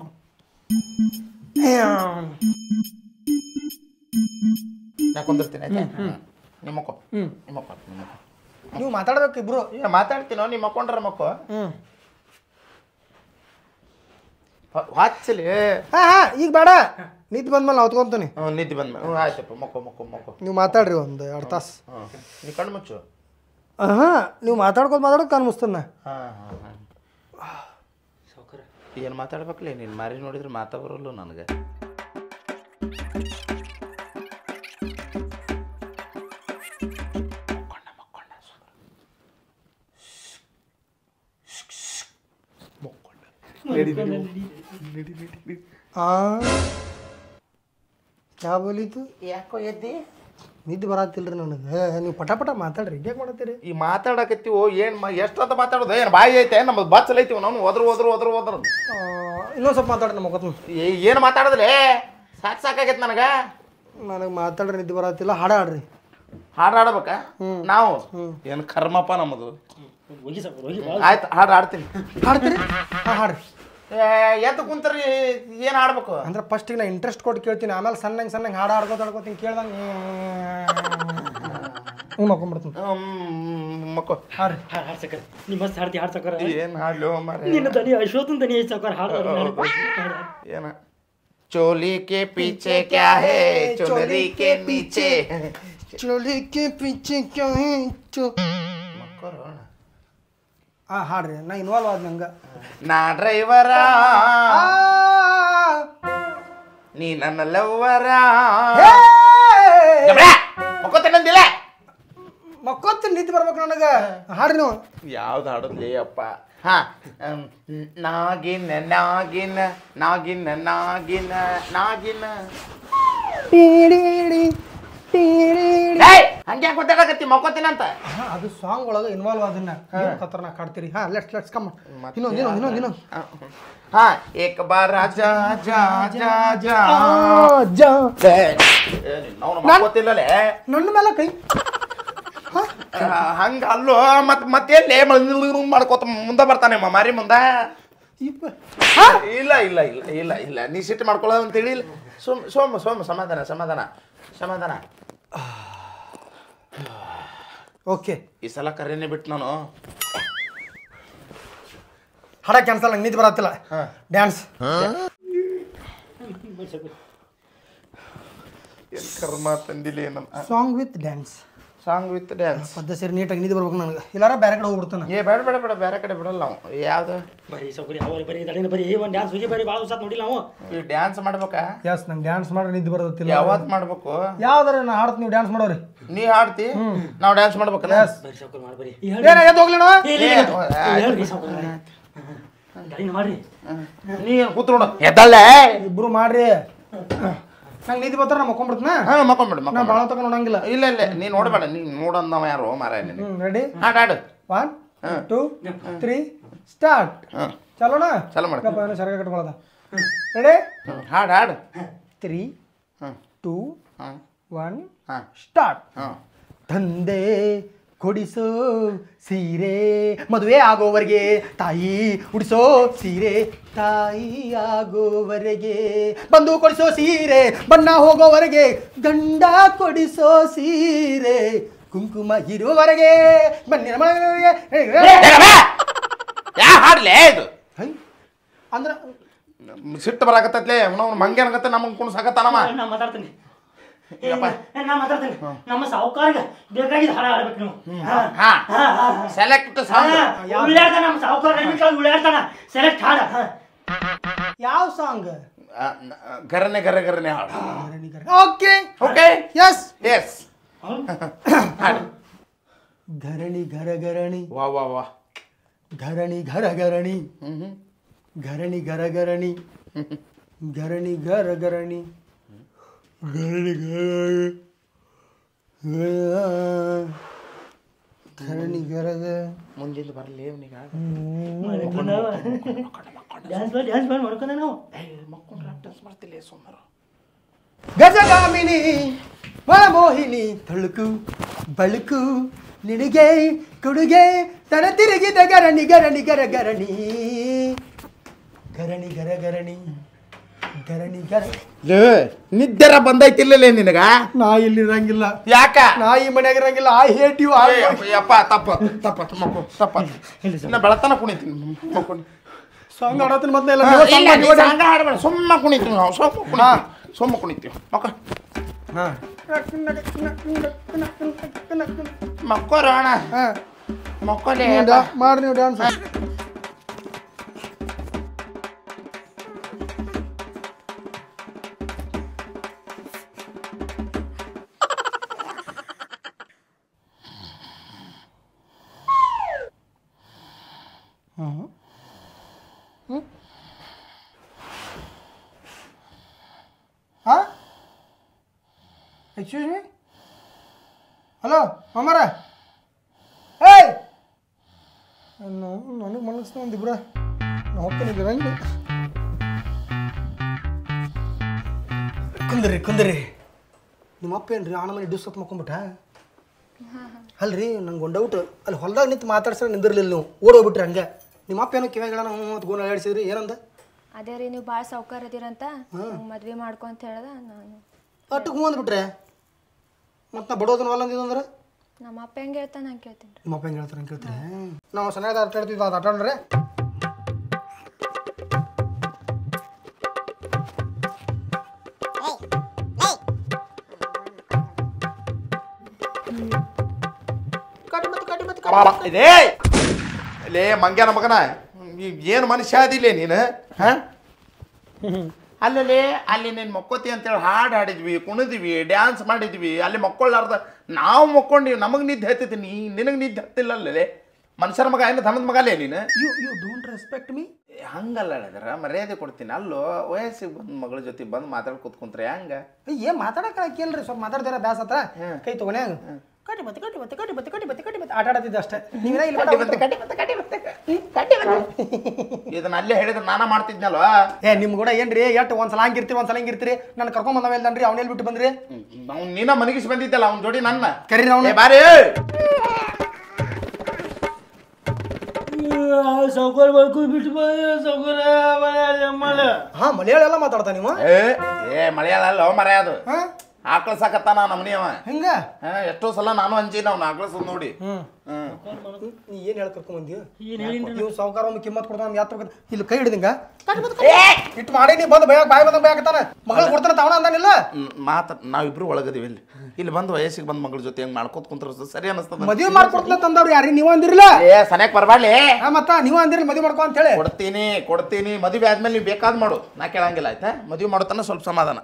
C: ನಾ ಕುಂದಿರ್ತೀನಿ ಆಯ್ತಾ ನಿಮ್ಮ ಮಕ್ಕೋ ನಿಮ್ಮ ಮಕ್ಕೋ ನಿಮ್ಮ ಮಕ್ಕೋ
A: ನೀವು ಮಾತಾಡ್ಬೇಕು ಇಬ್ರು
C: ಮಾತಾಡ್ತೀನೋ ನೀವು ಮಕ್ಕೊಂಡ್ರ ಮಕ್ಕೋ ವಾಚಲಿ
A: ಹಾಂ ಈಗ ಬೇಡ ನಿದ್ದೆ ಬಂದ್ಮೇಲೆ ನಾವು ಹೊತ್ಕೊಂತೀನಿ
C: ನಿದ್ದೆ ಬಂದ್ಮೇಲೆ ಆಯ್ತಪ್ಪ ಮಕ್ಕೋ ಮಕ್ಕೋ ಮಕ್ಕೋ
A: ನೀವು ಮಾತಾಡ್ರಿ ಒಂದು 2 ತಾಸು
C: ಹಾಂ ನೀ ಕಣ್ಣು ಮುಚ್ಚು
A: ಹಾಂ ನೀವು ಮಾತಾಡ್ಕೋದು ಕಾನ್ ಮುಸ್ತನ್ನ
C: ಹಾಂ ಹಾಂ ಹಾಂ
D: ಸಾವುಕಾರ
C: ಏನು ಮಾತಾಡ್ಬೇಕಲ್ಲ ನೀನು ಮಾರಿ ನೋಡಿದ್ರೆ ಮಾತಾ ಬರಲ್ಲ ನನಗೆ
A: ಕ್ಯಾ ಬೋಲಿತು
C: ಯಾಕೋ ಎದ್ದಿ
A: ನಿದ್ದೆ ಬರತ್ತಿಲ್ರಿ ನನಗೆ ನೀವು ಪಟ ಮಾತಾಡ್ರಿ ಹೇಗೆ ಮಾಡತ್ತೀರಿ
C: ಈ ಮಾತಾಡಕತ್ತೀವೋ ಏನು ಎಷ್ಟೊತ್ತ ಮಾತಾಡೋದು ಏನು ಬಾಯಿ ಐತೆ ನಮ್ಮದು ಬಚ್ಚಲ್ ಐತಿವ್ ನಾವು ಓದ್ರು
A: ಇನ್ನೊಂದು ಸ್ವಲ್ಪ ಮಾತಾಡ್ರಿ ನಮ್ಮ ಮಕ್ಕಳು
C: ಏನು ಮಾತಾಡೋದ್ಲೇ ಸಾಕಾಗೈತೆ ನನಗೆ
A: ಮಾತಾಡ್ರಿ ನಿದ್ದೆ ಬರತ್ತಿಲ್ಲ ಹಾಡಾಡ್ರಿ
C: ಹಾಡು ಆಡ್ಬೇಕಾ ನಾವು ಏನು ಕರ್ಮಪ್ಪ ನಮ್ಮದು
D: ಹೋಗಿ ಸಾವುಕಾರ ಹೋಗಿ
C: ಆಯ್ತು ಹಾಡು ಆಡ್ತೀನಿ
A: ಹಾಡ್ತೀರಿ ಹಾಂ ಹಾಡ್ರಿ
C: ಎದ್ದು ಕುಂತ್ರಿ ಏನು ಆಡ್ಬೇಕು
A: ಅಂದ್ರೆ ಫಸ್ಟಿಗೆ ನಾ ಇಂಟ್ರೆಸ್ಟ್ ಕೊಟ್ಟು ಕೇಳ್ತೀನಿ ಆಮೇಲೆ ಸಣ್ಣಂಗೆ ಹಾಡು ಆಡ್ಕೋತೀನಿ ಕೇಳ್ದಂಗೆ ಹ್ಞೂ ಮಕ್ಕೊಂಬಿಡ್ತೀನಿ
C: ಮಕ್ಕೋ
A: ಹಾಂ ರೀ
D: ಹಾಡು ಸಾಕಾರ ನಿಮ್ಮ ಮಸ್ತ್ ಹಾಡ್ತಿ ಹಾಡು ಸಾಕಾರ
C: ಏನು ಹಾಡ್ಲು ಮಾರ
D: ನಿನ್ನ ದನಿ ಅಶ್ವತ್ಥನ ದನಿ ಐತಿ ಸಾವುಕಾರ ಹಾಡು
C: ಏನ चोली के पीछे क्या है चोली के नीचे
A: चोली के पीछे क्या है ಹಾಂ ಹಾಡ್ರಿ ನಾ ಇನ್ವಾಲ್ವ್ ಆದ್ ನಂಗೆ
C: ನಾ ಡ್ರೈವರ ನೀ ನನ್ನ ಲವ್ವರ ಮಕ್ಕೋತೇನಂದಿಲ್ಲ
A: ಮಕ್ಕೋತೀನಿ ನಿದ್ದೆ ಬರ್ಬೇಕು ನನಗೆ ಹಾಡ್ರಿ ನೀವು
C: ಯಾವ್ದು ಹಾಡೋದ್ಲಿ ಅಪ್ಪ ಹಾ ನಾಗಿನ ನಾಗಿನ ನಾಗಿನ ನಾಗಿನ ನಾಗಿನ ಹಂಗೆ ಗೊತ್ತಾಗತ್ತಿ ಮಕ್ಕೋತೀನಂತ
A: ಅದು ಸಾಂಗ್ ಒಳಗೆ ಇನ್ವಾಲ್ವ್ ಅದನ್ನ ಖತರ್ನಾಕ್ ಹಾಡ್ತೀರಿ ಹಾ ಲೆಟ್ಸ್ ಕಮ್ ಇನ್ನೊಂದು
C: ಹಾ ಏಕ ಬಾರ್ ರಾಜಾ ಜಾ ಜಾ ಜಾ ನಾವು ಮಕ್ಕೋತಿಲ್ಲಲೇ
A: ನನ್ನ ಮೇಲೆ ಕೈ
C: ಹಂಗ ಅಲ್ಲೋ ಮತ್ತೆಲ್ಲೇ ಮಾಡ್ಕೋತ ಮುಂದೆ ಬರ್ತಾನೆ ಮಾರಿ ಮುಂದ ಇಲ್ಲ ಇಲ್ಲ ಇಲ್ಲ ಇಲ್ಲ ಇಲ್ಲ ನೀ ಸಿಟ್ಟು ಮಾಡ್ಕೊಳ್ಳೋದು ಅಂತೇಳಿ ಇಲ್ಲ ಸೋಮ ಸಮಾಧಾನ ಸಮಾಧಾನ ಸಮಾಧಾನ
A: ಓಕೆ
C: ಈ ಸಲ ಕರೆನೇ ಬಿಟ್ಟು ನಾನು
A: ಹಾಡ ಕ್ಯಾನ್ಸಲ್ ನಂಗೆ ನಿಂತು ಬರತ್ತಿಲ್ಲ ಡ್ಯಾನ್ಸ್
C: ಕರ್ಮ ತಂದಿಲ್ಲ ಏನನ್ನ
A: song with dance
C: song with dance
A: ಪದ್ಧ ಸೇರಿ ನೀಟಾಗಿ ನಿಂತು ಬರ್ಬೇಕು ನನಗೆ ಇಲ್ಲಾರ ಬೇರೆ ಕಡೆ ಹೋಗ್ಬಿಡ್ತಾನೆ
C: ಏ ಬೇಡ ಬೇಡ ಬೇಡ ಬೇರೆ ಕಡೆ ಬಿಡಲ್ಲ ನಾವು ಯಾವ್ದು
D: ಬರೀ ಸೌಕರ್ಯ ಅವ್ರು ಬರೀ ದಳಿನ ಬರೀ ಒಂದು ಡ್ಯಾನ್ಸ್ ಹೋಗಿ ಬರೀ ಭಾಳ ದಿವಸ ನೋಡಿಲ್ಲ ನಾವು
C: ಈ ಡ್ಯಾನ್ಸ್ ಮಾಡ್ಬೇಕಾ
A: ಎಸ್ ನಂಗೆ ಡ್ಯಾನ್ಸ್ ಮಾಡಿ ನಿಂತು ಬರೋದಿಲ್ಲ
C: ಯಾವತ್ ಮಾಡ್ಬೇಕು
A: ಯಾವ್ದಾರ ನಾ ಹಾಡ್ತ ನೀವು ಡ್ಯಾನ್ಸ್ ಮಾಡೋರಿ
C: ನೀ ಹಾಡ್ತಿ ನಾವು ಡ್ಯಾನ್ಸ್ ಮಾಡ್ಬೇಕಲ್ಲ
D: ಬರೀ ಸೌಕರ್ಯ ಮಾಡಿ ಬರೀ
A: ಏನ ಎದ್ದು ಹೋಗ್ಲಿ ನಾವು
D: ಹೇಳ್ರಿ ಸೌಕರ್ಯ ದಳಿನ ಮಾಡ್ರಿ
C: ನೀ ಕೂತ್ಕೊಂಡು ಎದ್ದಲ್ಲೇ
A: ಇಬ್ರು ಮಾಡ್ರಿ ನಂಗೆ ನಿಂತು ಬರ್ತಾರ ನಾ ಮಕ್ಕೊಂಡ್ಬಿಡ್ತನ
C: ಹಾ ಮಕ್ಕೊಂಬಿಡು
A: ನಾ ಭಾಳ ತಗೊಂಡು ನೋಡಂಗಿಲ್ಲ
C: ಇಲ್ಲ ಇಲ್ಲ ನೀ ನೋಡ್ಬೇಡ ನೀ ನೋಡಂದ ನಾವ ಯಾರು ಮಾರಾಯ ನೀನು
A: ರೆಡಿ
C: ಹಾಡು
A: 1 2 3 ಸ್ಟಾರ್ಟ್ ಚಲೋಣ
C: ಚಲೋ ಮಾಡಿ
A: ಸರಗ ಕಟ್ಕೊಳ್ಳೋದ ರೆಡಿ
C: ಹಾಡು
A: 3 2 1
C: ಹಾಂ
A: ಸ್ಟಾರ್ಟ್
C: ಹಾಂ
A: ತಂದೆ ಕೊಡಿಸೋ ಸೀರೆ ಮದುವೆ ಆಗೋವರೆಗೆ ತಾಯಿ ಉಡಿಸೋ ಸೀರೆ ತಾಯಿ ಆಗೋವರೆಗೆ ಬಂದು ಕೊಡಿಸೋ ಸೀರೆ ಬಣ್ಣ ಹೋಗೋವರೆಗೆ ಗಂಡ ಕೊಡಿಸೋ ಸೀರೆ ಕುಂಕುಮ ಇರುವವರೆಗೆ ಬನ್ನಿ
C: ಯಾ ಹಾಡ್ಲೇ ಇದು
A: ಅಂದ್ರೆ
C: ಸಿಟ್ಟು ಬರಾಕತ್ತೈತ್ಲೇ ನಾವು ಮಂಗೆ ಅನ್ಕತ್ತೆ ನಮಗೆ ಕುಣ್ಸಾಕತ್ತಾನಮ್ಮ
D: ನಾ ಮಾತಾಡ್ತೀನಿ ನಾ ಮಾತಾಡ್ತೀನಿ ನಮ್ಮ ಸಾವುಕಾರ್ಗೆ ಬೇಕಾಗಿದ್ದು ಹಾಡ ಆಡ್ಬೇಕು ನೀವು
C: ಹಾ ಸೆಲೆಕ್ಟ್ ಸಾಂಗ್
D: ಉಳ್ಳಾಡ್ತಾನ ನಮ್ಮ ಸಾವುಕಾರ ಉಳ್ಳಾಡ್ತಾನ ಸೆಲೆಕ್ಟ್ ಹಾಡ
A: ಯಾವ ಸಾಂಗ್
C: ಗರನೆ ಗರ ಗರನೆ ಹಾಡು
A: ಓಕೆ
C: ಓಕೆ
A: ಎಸ್
C: ಎಸ್ ಹಾಡು
A: ಘರಣಿ ಘರ ಗರಣಿ
C: ವಾ ವಾ ವಾ
A: ಘರಣಿ ಘರ ಗರಣಿ ಘರಣಿ ಘರ ಗರಣಿ ಘರಣಿ ಘರ ಗರಣಿ ಘರಣಿ ಘರಣಿ ಗರದ
C: ಮುಂಜಾನೆ ಬರಲಿ ಅವನಿಗೆ
D: ಡ್ಯಾನ್ಸ್ ಮಾಡಿ ಮಾಡ್ಕೊಂಡ ನಾವು
C: ಮಕ್ಕೊಂಡ್ರೆ ಡ್ಯಾನ್ಸ್ ಮಾಡ್ತಿಲ್ಲ ಸುಮಾರು
A: ಗಜಗಾಮಿನಿ ಮೋಹಿನಿ ತಳುಕು ಬಳುಕು ನಿನಗೆ ಕೊಡುಗೆ ತಡ ತಿರುಗಿದ ಗರಣಿ ಗರಣಿ ಗರ ಗರಣಿ ಗರಣಿ ಗರ ಗರಣಿ ಗರಣಿ ಗರ
C: ನಿದ್ದೆರ ಬಂದೈತಿಲ್ಲಲೇ ನಿನಗ
A: ನಾ ಇಲ್ಲಿ ಇರಂಗಿಲ್ಲ
C: ಯಾಕ
A: ನಾ ಈ ಮನ್ಯಾಗ ಇರಂಗಿಲ್ಲ ಐ ಹೇಟ್ ಯು
C: ಯಪ್ಪ ತಪ್ಪ ಮಕ್ಕಳು ತಪ್ಪ ಇನ್ನ ಬೆಳತನ ಕುಣಿತೀನಿ ಮಕ್ಕೊಂಡು
A: ಸಾಂಗ್ ಆಡತ್ತಿನ ಮತ್ತೆ ಎಲ್ಲ
C: ಹಾಡಬೇಡ ಸುಮ್ಮ ಕುಣಿತೀವಿ ನಾವು ಸುಮ್ಮ ಕುಣಿತೀವಿ ಮಕ್ಕೋರ ಅಣ್ಣ ಮಕ್ಕೋಲೆ
A: ಮಾಡಿ ನೀವು ಡ್ಯಾನ್ಸ್ ಹಾಂ ಎಕ್ಸ್ಕ್ಯೂಸ್ ಮೀ ಹಲೋ ಮಾಮಾರ ಏಯ್ ನನಗೆ ಮನಸ್ಸು ಒಂದಿಬ್ರ ನಾ ಹೋಗ್ತೀನಿ ಇರಂಗಿಲ್ಲ ಕುಂದ್ರಿ ನಿಮ್ಮ ಅಪ್ಪ ಏನ್ರಿ ಆಣ ಮನೆ ಡಿಸ್ ಹೊತ್ತು ಮಕ್ಕೊಂಬಿಟ್ಟ ಅಲ್ರಿ ನಂಗೆ ಒಂದು ಡೌಟ್ ಅಲ್ಲಿ ಹೊಲ್ದಾಗ ನಿಂತು ಮಾತಾಡ್ಸ್ರೆ ನಿಂದಿರ್ಲಿಲ್ಲ ನೀವು ಓಡೋಗ್ಬಿಟ್ರಿ ಹಂಗೆ ನಿಮ್ಮ ಅಪ್ಪ ಏನೋ ಕಿವ್ಯಾಗ ಹೇಳೋಣ ಮತ್ತು ಗೋಣ ಹೇಳಿಸಿದ್ರಿ ಏನಂದ
B: ಅದೇ ರೀ ನೀವು ಭಾಳ ಸೌಕರ್ಯ ಅದೀರಂತ ಮದ್ವೆ ಮಾಡ್ಕೊ ಅಂತ ಹೇಳ್ದ ನಾನು
A: ಅಟ್ಟು ಹ್ಞೂ ಅಂದ್ಬಿಟ್ರೆ ಮತ್ತು ನಾ ಬಡೋದನ್ನ ಹೊಲ ಅಂದಿದ್ದು
B: ನಮ್ಮ ಅಪ್ಪ ಹೆಂಗೆ ಹೇಳ್ತಾನೆ ನಾನು ಕೇಳ್ತೀನಿ
A: ನಿಮ್ಮ ಅಪ್ಪ ಹೆಂಗೆ ಹೇಳ್ತಾರೆ ಅಂತ ಕೇಳ್ತೀರಿ ನಾವು ಚೆನ್ನಾಗಿ ಆಟ ಆಡ್ತಿದ್ವಿ ಅದು ಆಟ ಆಡ್ರೆ
C: ಲೇ ಮಂಗ್ಯಾನ ಮಗನ ಏನು ಮನುಷ್ಯ ಅದಿಲ್ಲೇ ನೀನು ಅಲ್ಲೇ ಅಲ್ಲಿ ನೀನು ಮಕ್ಕೋತಿ ಅಂತೇಳಿ ಹಾಡು ಹಾಡಿದ್ವಿ ಕುಣಿದ್ವಿ ಡ್ಯಾನ್ಸ್ ಮಾಡಿದ್ವಿ ಅಲ್ಲಿ ಮಕ್ಕೊಳ್ಳಾರ್ದ ನಾವು ಮಕ್ಕೊಂಡಿವಿ ನಮಗೆ ನಿದ್ದೆ ಹತ್ತೈತಿ ನಿನಗೆ ನಿದ್ದೆ ಹತ್ತಿಲ್ಲ ಅಲ್ಲೇ ಮನುಷ್ಯರ ಮಗ ಏನು ಧನದ ಮಗ ಅಲ್ಲೇ ನೀನು
A: ಯು ಡೋಂಟ್ ರೆಸ್ಪೆಕ್ಟ್ ಮೀ
C: ಹಂಗಲ್ಲ ಹೇಳಿದ್ರ ಮರ್ಯಾದೆ ಕೊಡ್ತೀನಿ ಅಲ್ಲೋ ವಯಸ್ಸಿಗೆ ಬಂದು ಮಗಳ ಜೊತೆ ಬಂದು ಮಾತಾಡಿ ಕೂತ್ಕೊಂತ್ರೆ ಹಂಗ
A: ಏನು ಮಾತಾಡಕ್ಕೆ ಕೇಳ್ರಿ ಸ್ವಲ್ಪ ಮಾತಾಡ್ತೀರ ಬ್ಯಾಸ ಹತ್ರ ಕೈ ತೊಗೊನೆ ಕಟ್ಟಿ ಮತ್ತೆ ಆಟ ಆಡತ್ತಿದ್ದೆ ಅಷ್ಟೇ ನೀವೇನ ಇಲ್ಲಿ
C: ಇದನ್ನ ಅಲ್ಲೇ ಹೇಳಿದ್ರೆ ನಾನ ಮಾಡ್ತಿದ್ನಲ್ವ.
A: ಏ ನಿಮ್ ಕೂಡ ಏನ್ರಿ ಎಷ್ಟು ಒಂದ್ಸಲ ಹಂಗಿರ್ತೀರಿ ನಾನು ಕರ್ಕೊಂಡ್ ಬಂದವೇಲ್ದನ್ರಿ ಅವ್ನ ಬಿಟ್ಟು ಬಂದ್ರಿ
C: ಅವ್ನು ನೀನ ಮನಗಿಸಿ ಬಂದಿದ್ದಲ್ಲ ಅವ್ನ ಜೋಡಿ ನನ್ನ
A: ಕರೀರಿ ಅವ್ನ
C: ಬಾರಿ
D: ಸಾವುಕಾರ ಬರ್ಕೊಂಡು ಬಿಟ್ಟು ಸಾವುಕಾರ
A: ಹಾ ಮಲಯಾಳ ಎಲ್ಲ ಮಾತಾಡ್ತಾ ನೀವು
C: ಏ ಮಳೆಯಾಳ ಅಲ್ಲ ಮರ ಅದು ಆಕಳ ಸಾಕತ್ತಾನ ನಮ್ಮನಿಯವ
A: ಹೆಂಗ
C: ಎಷ್ಟೋ ಸಲ ನಾನು ಅಂಜಿನ ಅವ್ನ ಆಕಳ ನೋಡಿ.
A: ನೀ ಏನ್ ಹೇಳಿ ಕರ್ಕೊಂಡ್ ಬಂದಿ ನೀವು ಸಾವುಕಾರ ಒಂದು ಕಿಮ್ಮತ್ ಕೊಡ್ತಾನ ಯಾತ್ರ ಇಲ್ಲಿ ಕೈ ಹಿಡಿದಿಂಗ ಇಟ್ಟು ಮಾಡಿ ನೀ ಬಂದು ಬಾಯಿ ಬಂದಂಗ ಬಾಯಕತ್ತಾನ ಮಗಳು ಕೊಡ್ತಾನ ತಾವಣ ಅಂದಾನಿಲ್ಲ
C: ನಾವಿಬ್ರು ಒಳಗದಿವಿ ಇಲ್ಲಿ ಬಂದು ವಯಸ್ಸಿಗೆ ಬಂದ್ ಮಗಳ ಜೊತೆ ಹೆಂಗ್ ಮಾಡ್ಕೋತ ಕುಂತ್ರ ಸರಿ ಅನಿಸ್ತದ.
A: ಮದುವೆ ಮಾಡ್ಕೊಡ್ತಾನ ತಂದವ್ರು ಯಾರಿ ನೀವು ಅಂದಿರಲ್ಲ
C: ಸನ್ಯಾಕ್ ಬರ್ಬಾಡ್ಲಿ
A: ಮತ್ತ ನೀವು ಅಂದಿರಲ್ಲ ಮದುವೆ ಮಾಡ್ಕೊ ಅಂತ ಹೇಳಿ
C: ಕೊಡ್ತೀನಿ ಮದುವೆ ಆದ್ಮೇಲೆ ನೀವು ಬೇಕಾದ್ ಮಾಡು ನಾ ಕೇಳಂಗಿಲ್ಲ ಆಯ್ತಾ. ಮದುವೆ ಮಾಡೋತನ ಸ್ವಲ್ಪ ಸಮಾಧಾನ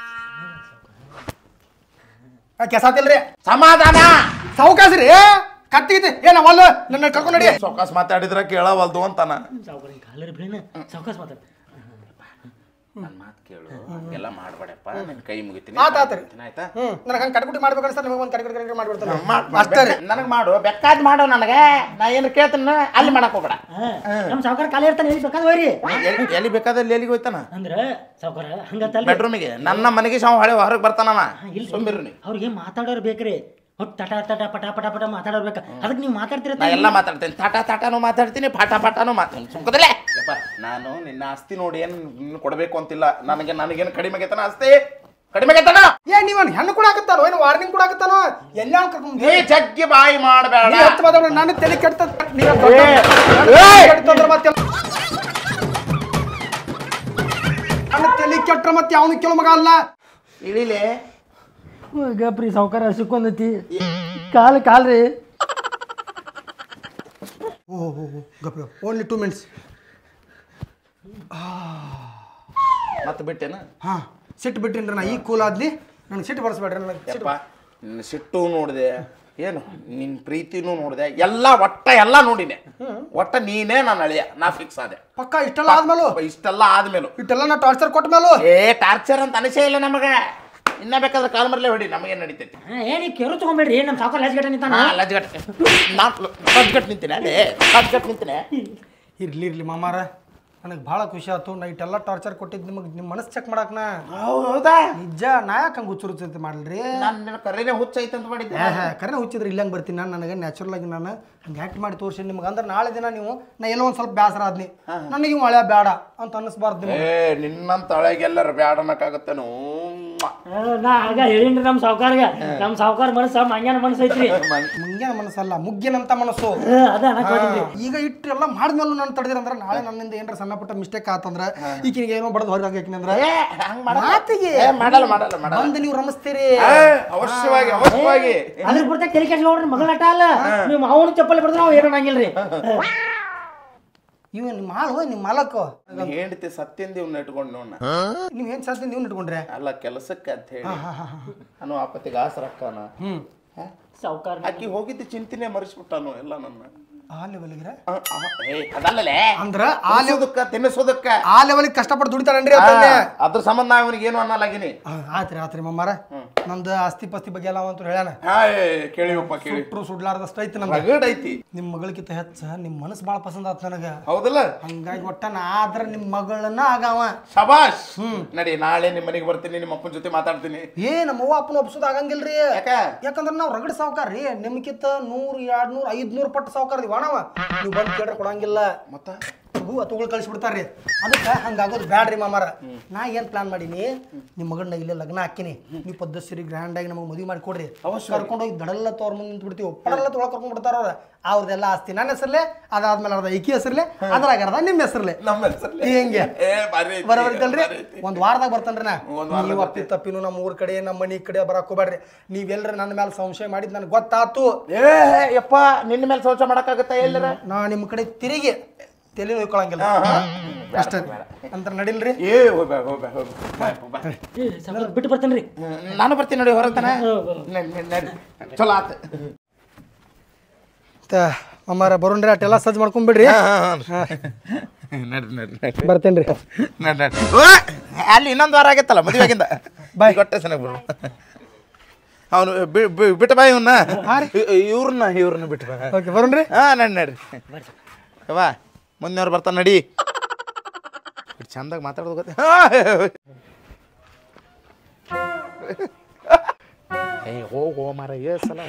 A: ಕೆಸಾತಿಲ್ರಿ
C: ಸಮಾಧಾನ
A: ಸಾವುಕಾಸ್ರಿ ಕತ್ತಿಗೈತಿ ಏನ ಒಲ್ಲ ನನ್ನ ಕರ್ಕೊಂಡು ನಡಿ
C: ಸಾವ್ಕಾಸ್ ಮಾತಾಡಿದ್ರ ಕೇಳವಲ್ದು ಅಂತಾನ.
D: ಸಾವುಕಾರ ಕಾಲರ್ ಬಿಡೇನ ಸಾವುಕಾಸ ಮಾತಾಡ
C: ನನ್ನ ಮಾತು ಕೇಳು ಎಲ್ಲ ಮಾಡ್ಬೇಡಪ್ಪ ನಿನ್ ಕೈ ಮುಗಿತೀನಿ ಆಯ್ತಾ.
A: ನನಗೆ ಹಂಗೆ ಕಟ್ಕುಟಿ ಮಾಡ್ಬೇಕು ಅನ್ಸ್ತಾರೆ ನಿಮಗೆ ಒಂದು ಕಟ್ಕುಟಿ ಮಾಡ್ಬಿಡ್ತಾರೆ
C: ನನಗೆ ಮಾಡು ಬೇಕಾದ್ ಮಾಡು ನನಗೆ ನಾ ಏನು ಕೇಳ್ತೀನಿ ಅಲ್ಲಿ ಮಾಡಕ್ ಹೋಗ್ಬೇಡ.
D: ನಮ್ಮ ಸಾವುಕಾರ ಕಾಲೇ ಇರ್ತಾನೆ ಎಲ್ಲಿ ಬೇಕಾದ ಹೋಯ್ರಿ
C: ಎಲ್ಲಿ ಬೇಕಾದಲ್ಲಿ ಎಲ್ಲಿಗೆ ಹೋಯ್ತಾನ
D: ಅಂದ್ರೆ ಸಾವುಕಾರ ಹಂಗತ್ತಲ್ಲ
C: ಬೆಡ್ರೂಮಿಗೆ ನನ್ನ ಮನೆಗೆ ಸಾವ್ ಹೊಳೆ ಹೊರಗೆ ಬರ್ತಾನವ. ಸುಮ್ಮಿರ್ರಿ
D: ಅವ್ರಿಗೆ ಮಾತಾಡೋರು ಬೇಕ್ರಿ ಒಟ್ಟು ತಟ ತಟ ಪಟ ಪಟ ಪಟ ಮಾತಾಡೋರ್ಬೇಕ ಅದಕ್ಕೆ ನೀವು ಮಾತಾಡ್ತಿರ
C: ನಾ ಎಲ್ಲ ಮಾತಾಡ್ತೇನೆ ತಾಟಾನು ಮಾತಾಡ್ತೀನಿ ಪಾಟಾನು ಮಾತಾಡ್ತೀನಿ ಸುಮ್ಕದಲ್ಲೇ. ನಾನು ನಿನ್ನ ಆಸ್ತಿ ನೋಡಿ ಏನು ಕೊಡಬೇಕು ಅಂತಿಲ್ಲ ನನಗೇನು ಕಡಿಮೆ ಆಗೈತನ ಆಸ್ತಿ ಕಡಿಮೆ ಆಗೈತನ
A: ಏ ನೀವ್ ಹೆಣ್ಣು ಕೂಡ ಹಾಕತ್ತಾನೋ ಏನು ವಾರ್ನಿಂಗ್ ಕೂಡ ಹಾಕತ್ತಾನೋ ಎಲ್ಲ
C: ನೀ ಜಗ್ಗಿ ಬಾಯಿ ಮಾಡಬೇಡ
A: ನಾನು ತಲೆ ಕೆಡ್ತಂದ್ರೆ ಮತ್ತೆ ನನ್ನ ತಲೆ ಕೆಟ್ರ ಮತ್ತೆ ಅವನು ಕೆಲವು ಮಗ ಅಲ್ಲ
C: ಇಳಿಲೆ
D: ಗಪ್ರಿ ಸಾವುಕಾರ ಸಿಕ್ಕೊಂದೈತಿ ಕಾಲ್ರಿ
A: ಓಹೋ ಗಪ್ಪ ಓನ್ಲಿ 2 ಮಿನಿಟ್ಸ್
C: ಮತ್ತೆ ಬಿಟ್ಟೇನ
A: ಹಾ ಸಿಟ್ಟು ಬಿಟ್ಟಿನ್ರಿ ನಾ ಈಗ ಕೂಲ್ ಆದ್ಲಿ ನನಗೆ ಸಿಟ್ಟು ಬರ್ಸ್ಬೇಡ್ರಿ ನನಗೆ
C: ಸಿಟ್ಟು ನೋಡಿದೆ ಏನು ನಿನ್ ಪ್ರೀತಿನೂ ನೋಡಿದೆ ಎಲ್ಲ ಎಲ್ಲ ನೋಡಿನೆ ಒಟ್ಟ ನೀನೇ ನಾನು ಅಳಿಯ ನಾ ಫಿಕ್ಸ್ ಆದೆ
A: ಪಕ್ಕ ಇಷ್ಟೆಲ್ಲ
C: ಆದ್ಮೇಲೂ
A: ಇಷ್ಟೆಲ್ಲ ನಾ ಟಾರ್ಚರ್ ಕೊಟ್ಟ ಮೇಲೂ
C: ಟಾರ್ಚರ್ ಅಂತ ಅನಿಸೇ ಇಲ್ಲ ನಮಗೆ ಇನ್ನ ಬೇಕಾದ್ರೆ ಕಾಲ್ ಮರಲೇ ಹೊಡಿ ನಮಗೇನು ನಡೀತೈತಿ
D: ಏನಿ ಕೆರು ತಗೊಂಬೇಡ್ರಿ ನಮ್ಮ ಸಾವುಕಾರ ಲಜ್ಗಟ್ಟ ನಿಂತಾನ
C: ಲಜ್ಗಟ್ ನಿಂತೀನಿ ಅಲ್ಲೇ ಲಜ್ಗಟ್ ನಿಂತೀನಿ
A: ಇರ್ಲಿ ಮಾಮಾರ ನನಗೆ ಭಾಳ ಖುಷಿ ಆಯ್ತು ನೈಟ್ ಎಲ್ಲ ಟಾರ್ಚರ್ ಕೊಟ್ಟಿದ್ದು ನಿಮಗೆ ನಿಮ್ಮ ಮನಸ್ಸು ಚೆಕ್ ಮಾಡಕ್ನ
C: ಹೌದಾ
A: ನಿಜ ನಾ ಯಾಕೆ ಹಂಗೆ ಹುಚ್ಚುರುಚಂತ ಮಾಡಲ್ರಿ
C: ನಾನು ಕರೆನೇ ಹುಚ್ಚ ಐತೆ ಅಂತ ಮಾಡಿದ್ದೆ
A: ಕರೆನೇ ಹುಚ್ಚಿದ್ರೆ ಇಲ್ಲಂಗೆ ಬರ್ತೀನಿ ನನಗೆ ನ್ಯಾಚುರಲ್ ಆಗಿ ನಾನು ಹಂಗೆ ಆ್ಯಕ್ಟ್ ಮಾಡಿ ತೋರಿಸಿ ನಿಮ್ಗೆ ಅಂದ್ರೆ ನಾಳೆ ದಿನ ನೀವು ನಾ ಎಲ್ಲೋ ಒಂದು ಸ್ವಲ್ಪ ಬೇಸರ ಆದ್ನಿ ನನಗೆ ಇವು ಹಳೆ ಬೇಡ ಅಂತ ಅನ್ನಿಸ್ಬಾರ್ದು
C: ನಿನ್ನಂತ ಹಳೆಗೆಲ್ಲರ ಬೇಡ ಅನ್ನಕ್ಕಾಗತ್ತೇನು
D: ನಾ ಆಗ ಹೇಳಿನ್ರಿ ನಮ್ಮ ಸಾವುಕಾರ ಮನಸ್ಸು ಮಂಗ್ಯಾನ ಮನಸ್ಸು ಐತ್ರಿ
A: ಮುಂಗಿನ ಮನಸ್ಸಲ್ಲ ಮುಗ್ಗಿನಂತ ಮನಸ್ಸು
D: ಅದ
A: ಈಗ ಇಟ್ಟು ಎಲ್ಲ ಮಾಡಿದ್ಮೇಲೆ ನಾನು ತಡೆದಿರಂದ್ರೆ ನಾಳೆ ನನ್ನಿಂದ ಏನಾರ ಸಣ್ಣ ಪುಟ್ಟ ಮಿಸ್ಟೇಕ್ ಆತಂದ್ರೆ ಈಗಿನ ಏನೋ ಬಡದು ಹೊರಗೆ ಹಾಕಿನಂದ್ರೆ ಮಾತಿಗೆ ಬಂದು ನೀವು ರಮಿಸ್ತೀರಿ
C: ಅವಶ್ಯವಾಗಿ
D: ಅದ್ರ ಬಿಡ್ತಾ ತೆರಿಗೆ ನೋಡ್ರಿ ಮಗಳ ಆಟ ಅಲ್ಲ ನೀವು ಅವನು ಚಪ್ಪಲಿ ಬಿಡಿದ್ರೆ ನಾವು ಏನೋ ನಂಗಿಲ್ರಿ
A: ಇವ್ ನಿಮ್ಮ ಮಾಲು ನಿಮ್ಮ ಮಾಲಕ್ಕು
C: ಹೇಳ್ತಿ ಸತ್ಯಂದ ಇವ್ನ ಇಟ್ಕೊಂಡು ನೋಡ
A: ನೀವ್ ಏನ್ ಸಾಧ್ಯ ನೀವು ಇಟ್ಕೊಂಡ್ರೆ
C: ಅಲ್ಲ ಕೆಲಸಕ್ಕೆ ಅಂತ ಹೇಳಿ ನಾನು ಆಪತ್ತಿಗೆ ಆಸರಕ್ಕನ
D: ಸಾವುಕಾರ
C: ಆಕಿ ಹೋಗಿದ್ದು ಚಿಂತನೆ ಮರೆಸ್ಬಿಟ್ಟಾನು ಎಲ್ಲ ನನ್ನ
A: ಆ ಲೆವೆಲ್ಗೆ
C: ಅದಲ್ಲೇ
A: ಅಂದ್ರ
C: ತಿನ್ನಿಸೋದಕ್ಕ
A: ಆ ಲೆವೆಲ್ಗೆ ಕಷ್ಟಪಟ್ಟು ದುಡಿತಾರನ್ರಿ
C: ಅದ್ರ ಸಂಬಂಧ ಅವನಿಗೆ ಏನು ಅನ್ನಲಾಗಿನಿ
A: ಆತ್ರಿ ಮಮ್ಮಾರ ನಂದು ಆಸ್ತಿ ಪಾಸ್ತಿ ಬಗ್ಗೆ ಎಲ್ಲ ಅವಂತೂ ಹೇಳ್ಯಾನ
C: ಕೇಳಿವಪ್ಪ ಕೇಳಿ
A: ಸುಡ್ಲಾರ್ದಷ್ಟು ಐತಿ
C: ಐತಿ
A: ನಿಮ್ ಮಗಳಿಗಿಂತ ಹೆಚ್ಚ ನಿಮ್ ಮನಸ್ಸು ಭಾಳ ಪಸಂದ್ ಆತ್ ನನಗ
C: ಹೌದಲ್ಲ
A: ಹಂಗಾಗಿ ಒಟ್ಟ ನಾ ಆದ್ರ ನಿಮ್ ಮಗಳನ್ನ ಆಗಾವ
C: ಶಬಾಷ್ ನಡಿ ನಾಳೆ ನಿಮ್ ಮನೆಗೆ ಬರ್ತೀನಿ ನಿಮ್ಮ ಅಪ್ಪನ ಜೊತೆ ಮಾತಾಡ್ತೀನಿ
A: ನಮ್ಮವ್ವ ಅಪ್ಪನ ಒಪ್ಸೋದ್ ಆಗಂಗಿಲ್ರಿ ಯಾಕಂದ್ರ ನಾವ್ ರಗಡ್ ಸಾವುಕಾರ್ರಿ ನಿಮ್ಗಿಂತ 100 200 500 ಪಟ್ಟು ಸಾವುಕಾರ ನಾವ ನೀವು ಬಂದು ಕೇಳ್ರೆ ಕೊಡಂಗಿಲ್ಲ ಮತ್ತ ತಗೊಳ್ ಕಳಿಸ್ಬಿಡ್ತಾರ್ರಿ ಅದಕ್ಕೆ ಹಂಗಾಗೋದು ಬ್ಯಾಡ್ರಿ ಮಾಮಾರ ನಾ ಏನ್ ಪ್ಲಾನ್ ಮಾಡೀನಿ ನಿಮ್ಮ ಮಗನ್ನ ಇಲ್ಲೇ ಲಗ್ನ ಹಾಕಿನಿ ನೀವು ಪದ್ಧತಿ ಗ್ರ್ಯಾಂಡ್ ಆಗಿ ನಮಗೆ ಮದುವೆ ಮಾಡಿ ಕೊಡ್ರಿ ಕರ್ಕೊಂಡು ಹೋಗಿ ದಡಲ್ಲ ತೋರ್ ಮುಂದೆ ನಿಂತ್ಬಿಡ್ತೀವಿ ಪಡಲ್ಲ ತೊಗೊಳಕ್ ಕರ್ಕೊಂಡ್ ಬಿಡ್ತಾರ ಅವ್ರ ಅವ್ರದೆಲ್ಲ ಆಸ್ತಿ ನನ್ನ ಹೆಸರ್ಲೆ ಅದಾದ್ಮೇಲೆ ಅರ್ಧ ಈಕಿ ಹೆಸರ್ಲೆ ಅದ್ರಾಗ ಅರ್ಧ ನಿಮ್ಮ ಹೆಸರ್ಲೆ ಹಿಂಗೆ ಬರೋಬರಿತಲ್ರಿ ಒಂದ್ ವಾರದಾಗ ಬರ್ತನ್ರಿ ನಾ ನೀವು ಅಪ್ಪಿ ತಪ್ಪಿನು ನಮ್ಮ ಊರ್ ಕಡೆ ನಮ್ಮ ಮನಿ ಕಡೆ ಬರಕ್ ಹೋಗ್ಬೇಡ್ರಿ ನೀವೆಲ್ರ ನನ್ನ ಮೇಲೆ ಸಂಶಯ ಮಾಡಿದ್ ನನ್ಗೆ ಗೊತ್ತಾತು
C: ಯಪ್ಪ ನಿನ್ನ ಮೇಲೆ ಸಂಶಯ ಮಾಡಕ್ಕಾಗತ್ತ ಎಲ್ಲರ
A: ನಾ ನಿಮ್ಮ ಕಡೆ ತಿರುಗಿ ತಲೆ ನೋಯ್ಕೊಳಂಗಿಲ್ಲ ಅಷ್ಟೇ ಅಂತ ನಡಿಲ್ರಿ
D: ಬಿಟ್ಟು ಬರ್ತೇನ್ರಿ
C: ನಾನು ಬರ್ತೀನಿ ನೋಡಿ ಹೊರತಾನೆ ಚಲೋ ಆತ
A: ಅಮ್ಮಾರ ಬರೋಣ್ರಿ ಅಟ್ಟೆಲ್ಲ ಸಜ್ಜು ಮಾಡ್ಕೊಂಡ್ಬಿಡ್ರಿ ಬರ್ತೇನ್ರಿ
C: ಅಲ್ಲಿ ಇನ್ನೊಂದು ವಾರ ಆಗೈತಲ್ಲ ಮದುವೆಗಿಂದ ಬಾಯ್ ಕೊಟ್ಟೆ ಚೆನ್ನಾಗಿ ಬರು ಅವನು ಬಿಟ್ಟು ಬಾ ಇವನ್ನ
A: ಹಾಂ ರೀ
C: ಇವ್ರನ್ನ ಬಿಟ್ಟು ಬಾ
A: ಓಕೆ ಬರೋಣ್ರಿ
C: ಹಾಂ ನಡ್ರಿ ಯವ್ವ ಮುಂದಿನವ್ರು ಬರ್ತಾನೆ ನಡಿ ಚಂದಾಗ ಮಾತಾಡೋದು ಗೊತ್ತೆ ಹೋಗೋ ಮಾರ ಸಲ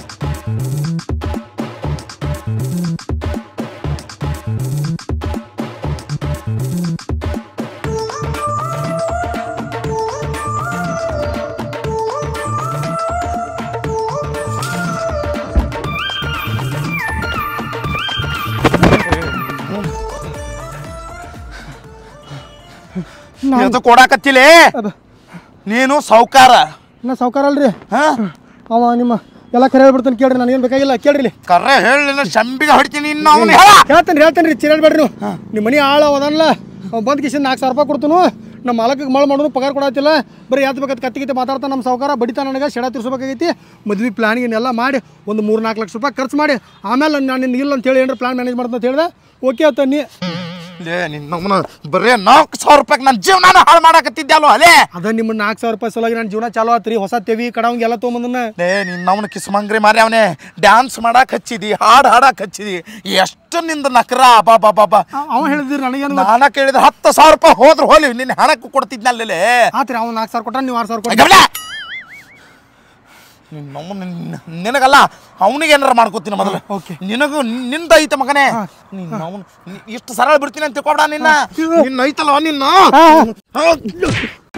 C: ಕೊಡಾಕತ್ತಿಲೆ ನೀನು ಸಾವ್ಕಾರ
A: ನಾ ಸಾವ್ಕಾರ ಅಲ್ರಿ
C: ಹಾ
A: ಅವ ನಿಮ್ಮ ಎಲ್ಲ ಕರೆ ಹೇಳ್ಬಿಡ್ತಾನೆ ಕೇಳ್ರಿ ನನಗೇನು ಬೇಕಾಗಿಲ್ಲ ಕೇಳ್ರಿ
C: ಕರ್ರೆ ಹೇಳಿ ಶಂಬಿಗೆ ಹೊಡಿತೀನಿ ಇನ್ನು ಅವನು
A: ಹೇಳ್ತೇನೆ ರೀ ಚಿರಾಡ್ಬೇಡ್ರಿ ನೀವು ನಿಮ್ಮ ಮನೆ ಆಳ ಅವದಲ್ಲ ಅವ್ ಬಂದ್ ಕಿಶನ್ 4,000 ರೂಪಾಯಿ ಕೊಡ್ತಾನು ನಮ್ಮ ಮಾಲಕಕ್ಕೆ ಮಳೆ ಮಾಡೋನು ಪಗಾರ ಕೊಡತ್ತಿಲ್ಲ ಬರೀ ಯಾವ್ದು ಬೇಕಾದ ಕತ್ತಿಗಿತ್ತೆ ಮಾತಾಡ್ತಾನೆ ನಮ್ಮ ಸಾವ್ಕಾರ ಬಡಿತಾ ನನಗೆ ಶೆಡ ತಿರ್ಸ್ಬೇಕಾಗೈತಿ ಮದ್ವೆ ಪ್ಲಾನಿಂಗ್ ಮಾಡಿ ಒಂದು 3-4 ಲಕ್ಷ ರೂಪಾಯಿ ಖರ್ಚು ಮಾಡಿ ಆಮೇಲೆ ನಾನು ನಿನ್ನ ಇಲ್ಲ ಅಂತ ಹೇಳಿ ಏನಾರ ಪ್ಲಾನ್ ಮ್ಯಾನೇಜ್ ಮಾಡ್ತಾ ಅಂತ ಹೇಳಿದೆ ಓಕೆ ಆತ ನೀ
C: ಲೇ ನಿನ್ನ ಬರೀ 4,000 ರೂಪಾಯಿ ನನ್ನ ಜೀವನ ಹಾಳು ಮಾಡಕತ್ತಿದ್ದೆ ಅಲ್ವ ಅಲೇ
A: ಅದ ನಿಮ್ಮ 4,000 ರೂಪಾಯಿ ಸಲುವಾಗಿ ನನ್ನ ಜೀವನ ಚಾಲು ಆತ್ರಿ ಹೊಸ ತೆವಿ ಕಡವಂಗೆ ಎಲ್ಲ ತೊಗೊಂಬಂದನ
C: ಲೇ ನಿನ್ನವನ ಕಿಸ್ಮಂಗ್ರಿ ಮಾರಿ ಅವನೇ ಡ್ಯಾನ್ಸ್ ಮಾಡಕ್ಕೆ ಹಚ್ಚಿದಿ ಹಾಡು ಹಾಡಕ್ಕೆ ಹಚ್ಚಿದಿ ಎಷ್ಟು ನಿಂದ ನಕರ ಬಾಬಾ
A: ಅವ ಹೇಳಿದ್ರಿ ನನಗೇನು
C: ನಾನ ಕೇಳಿದ್ರೆ 10,000 ರೂಪಾಯಿ ಹೋದ್ರೆ ಹೋಲಿ ನಿನ್ನ ಹಣಕ್ಕೂ ಕೊಡ್ತಿದ್ನಲ್ಲೇ
A: ಆತ್ರಿ ಅವ್ನು 4,000 ಕೊಟ್ಟ ನೀವು 6,000 ಕೊಟ್ಟ
C: ನಿನಗಲ್ಲ ಅವನಿಗೆ ಏನಾರ ಮಾಡ್ಕೋತೀನಿ ಮೊದಲು
A: ಓಕೆ
C: ನಿನಗೂ ನಿಂದ ಐತೆ ಮಗನೇ ನಿನ್ನ ಇಷ್ಟು ಸರಳ ಬಿಡ್ತೀನಿ ಅಂತ ತಿಳ್ಕೊಬೇಡ ನಿನ್ನ ಐತಲ್ವ ನಿನ್ನ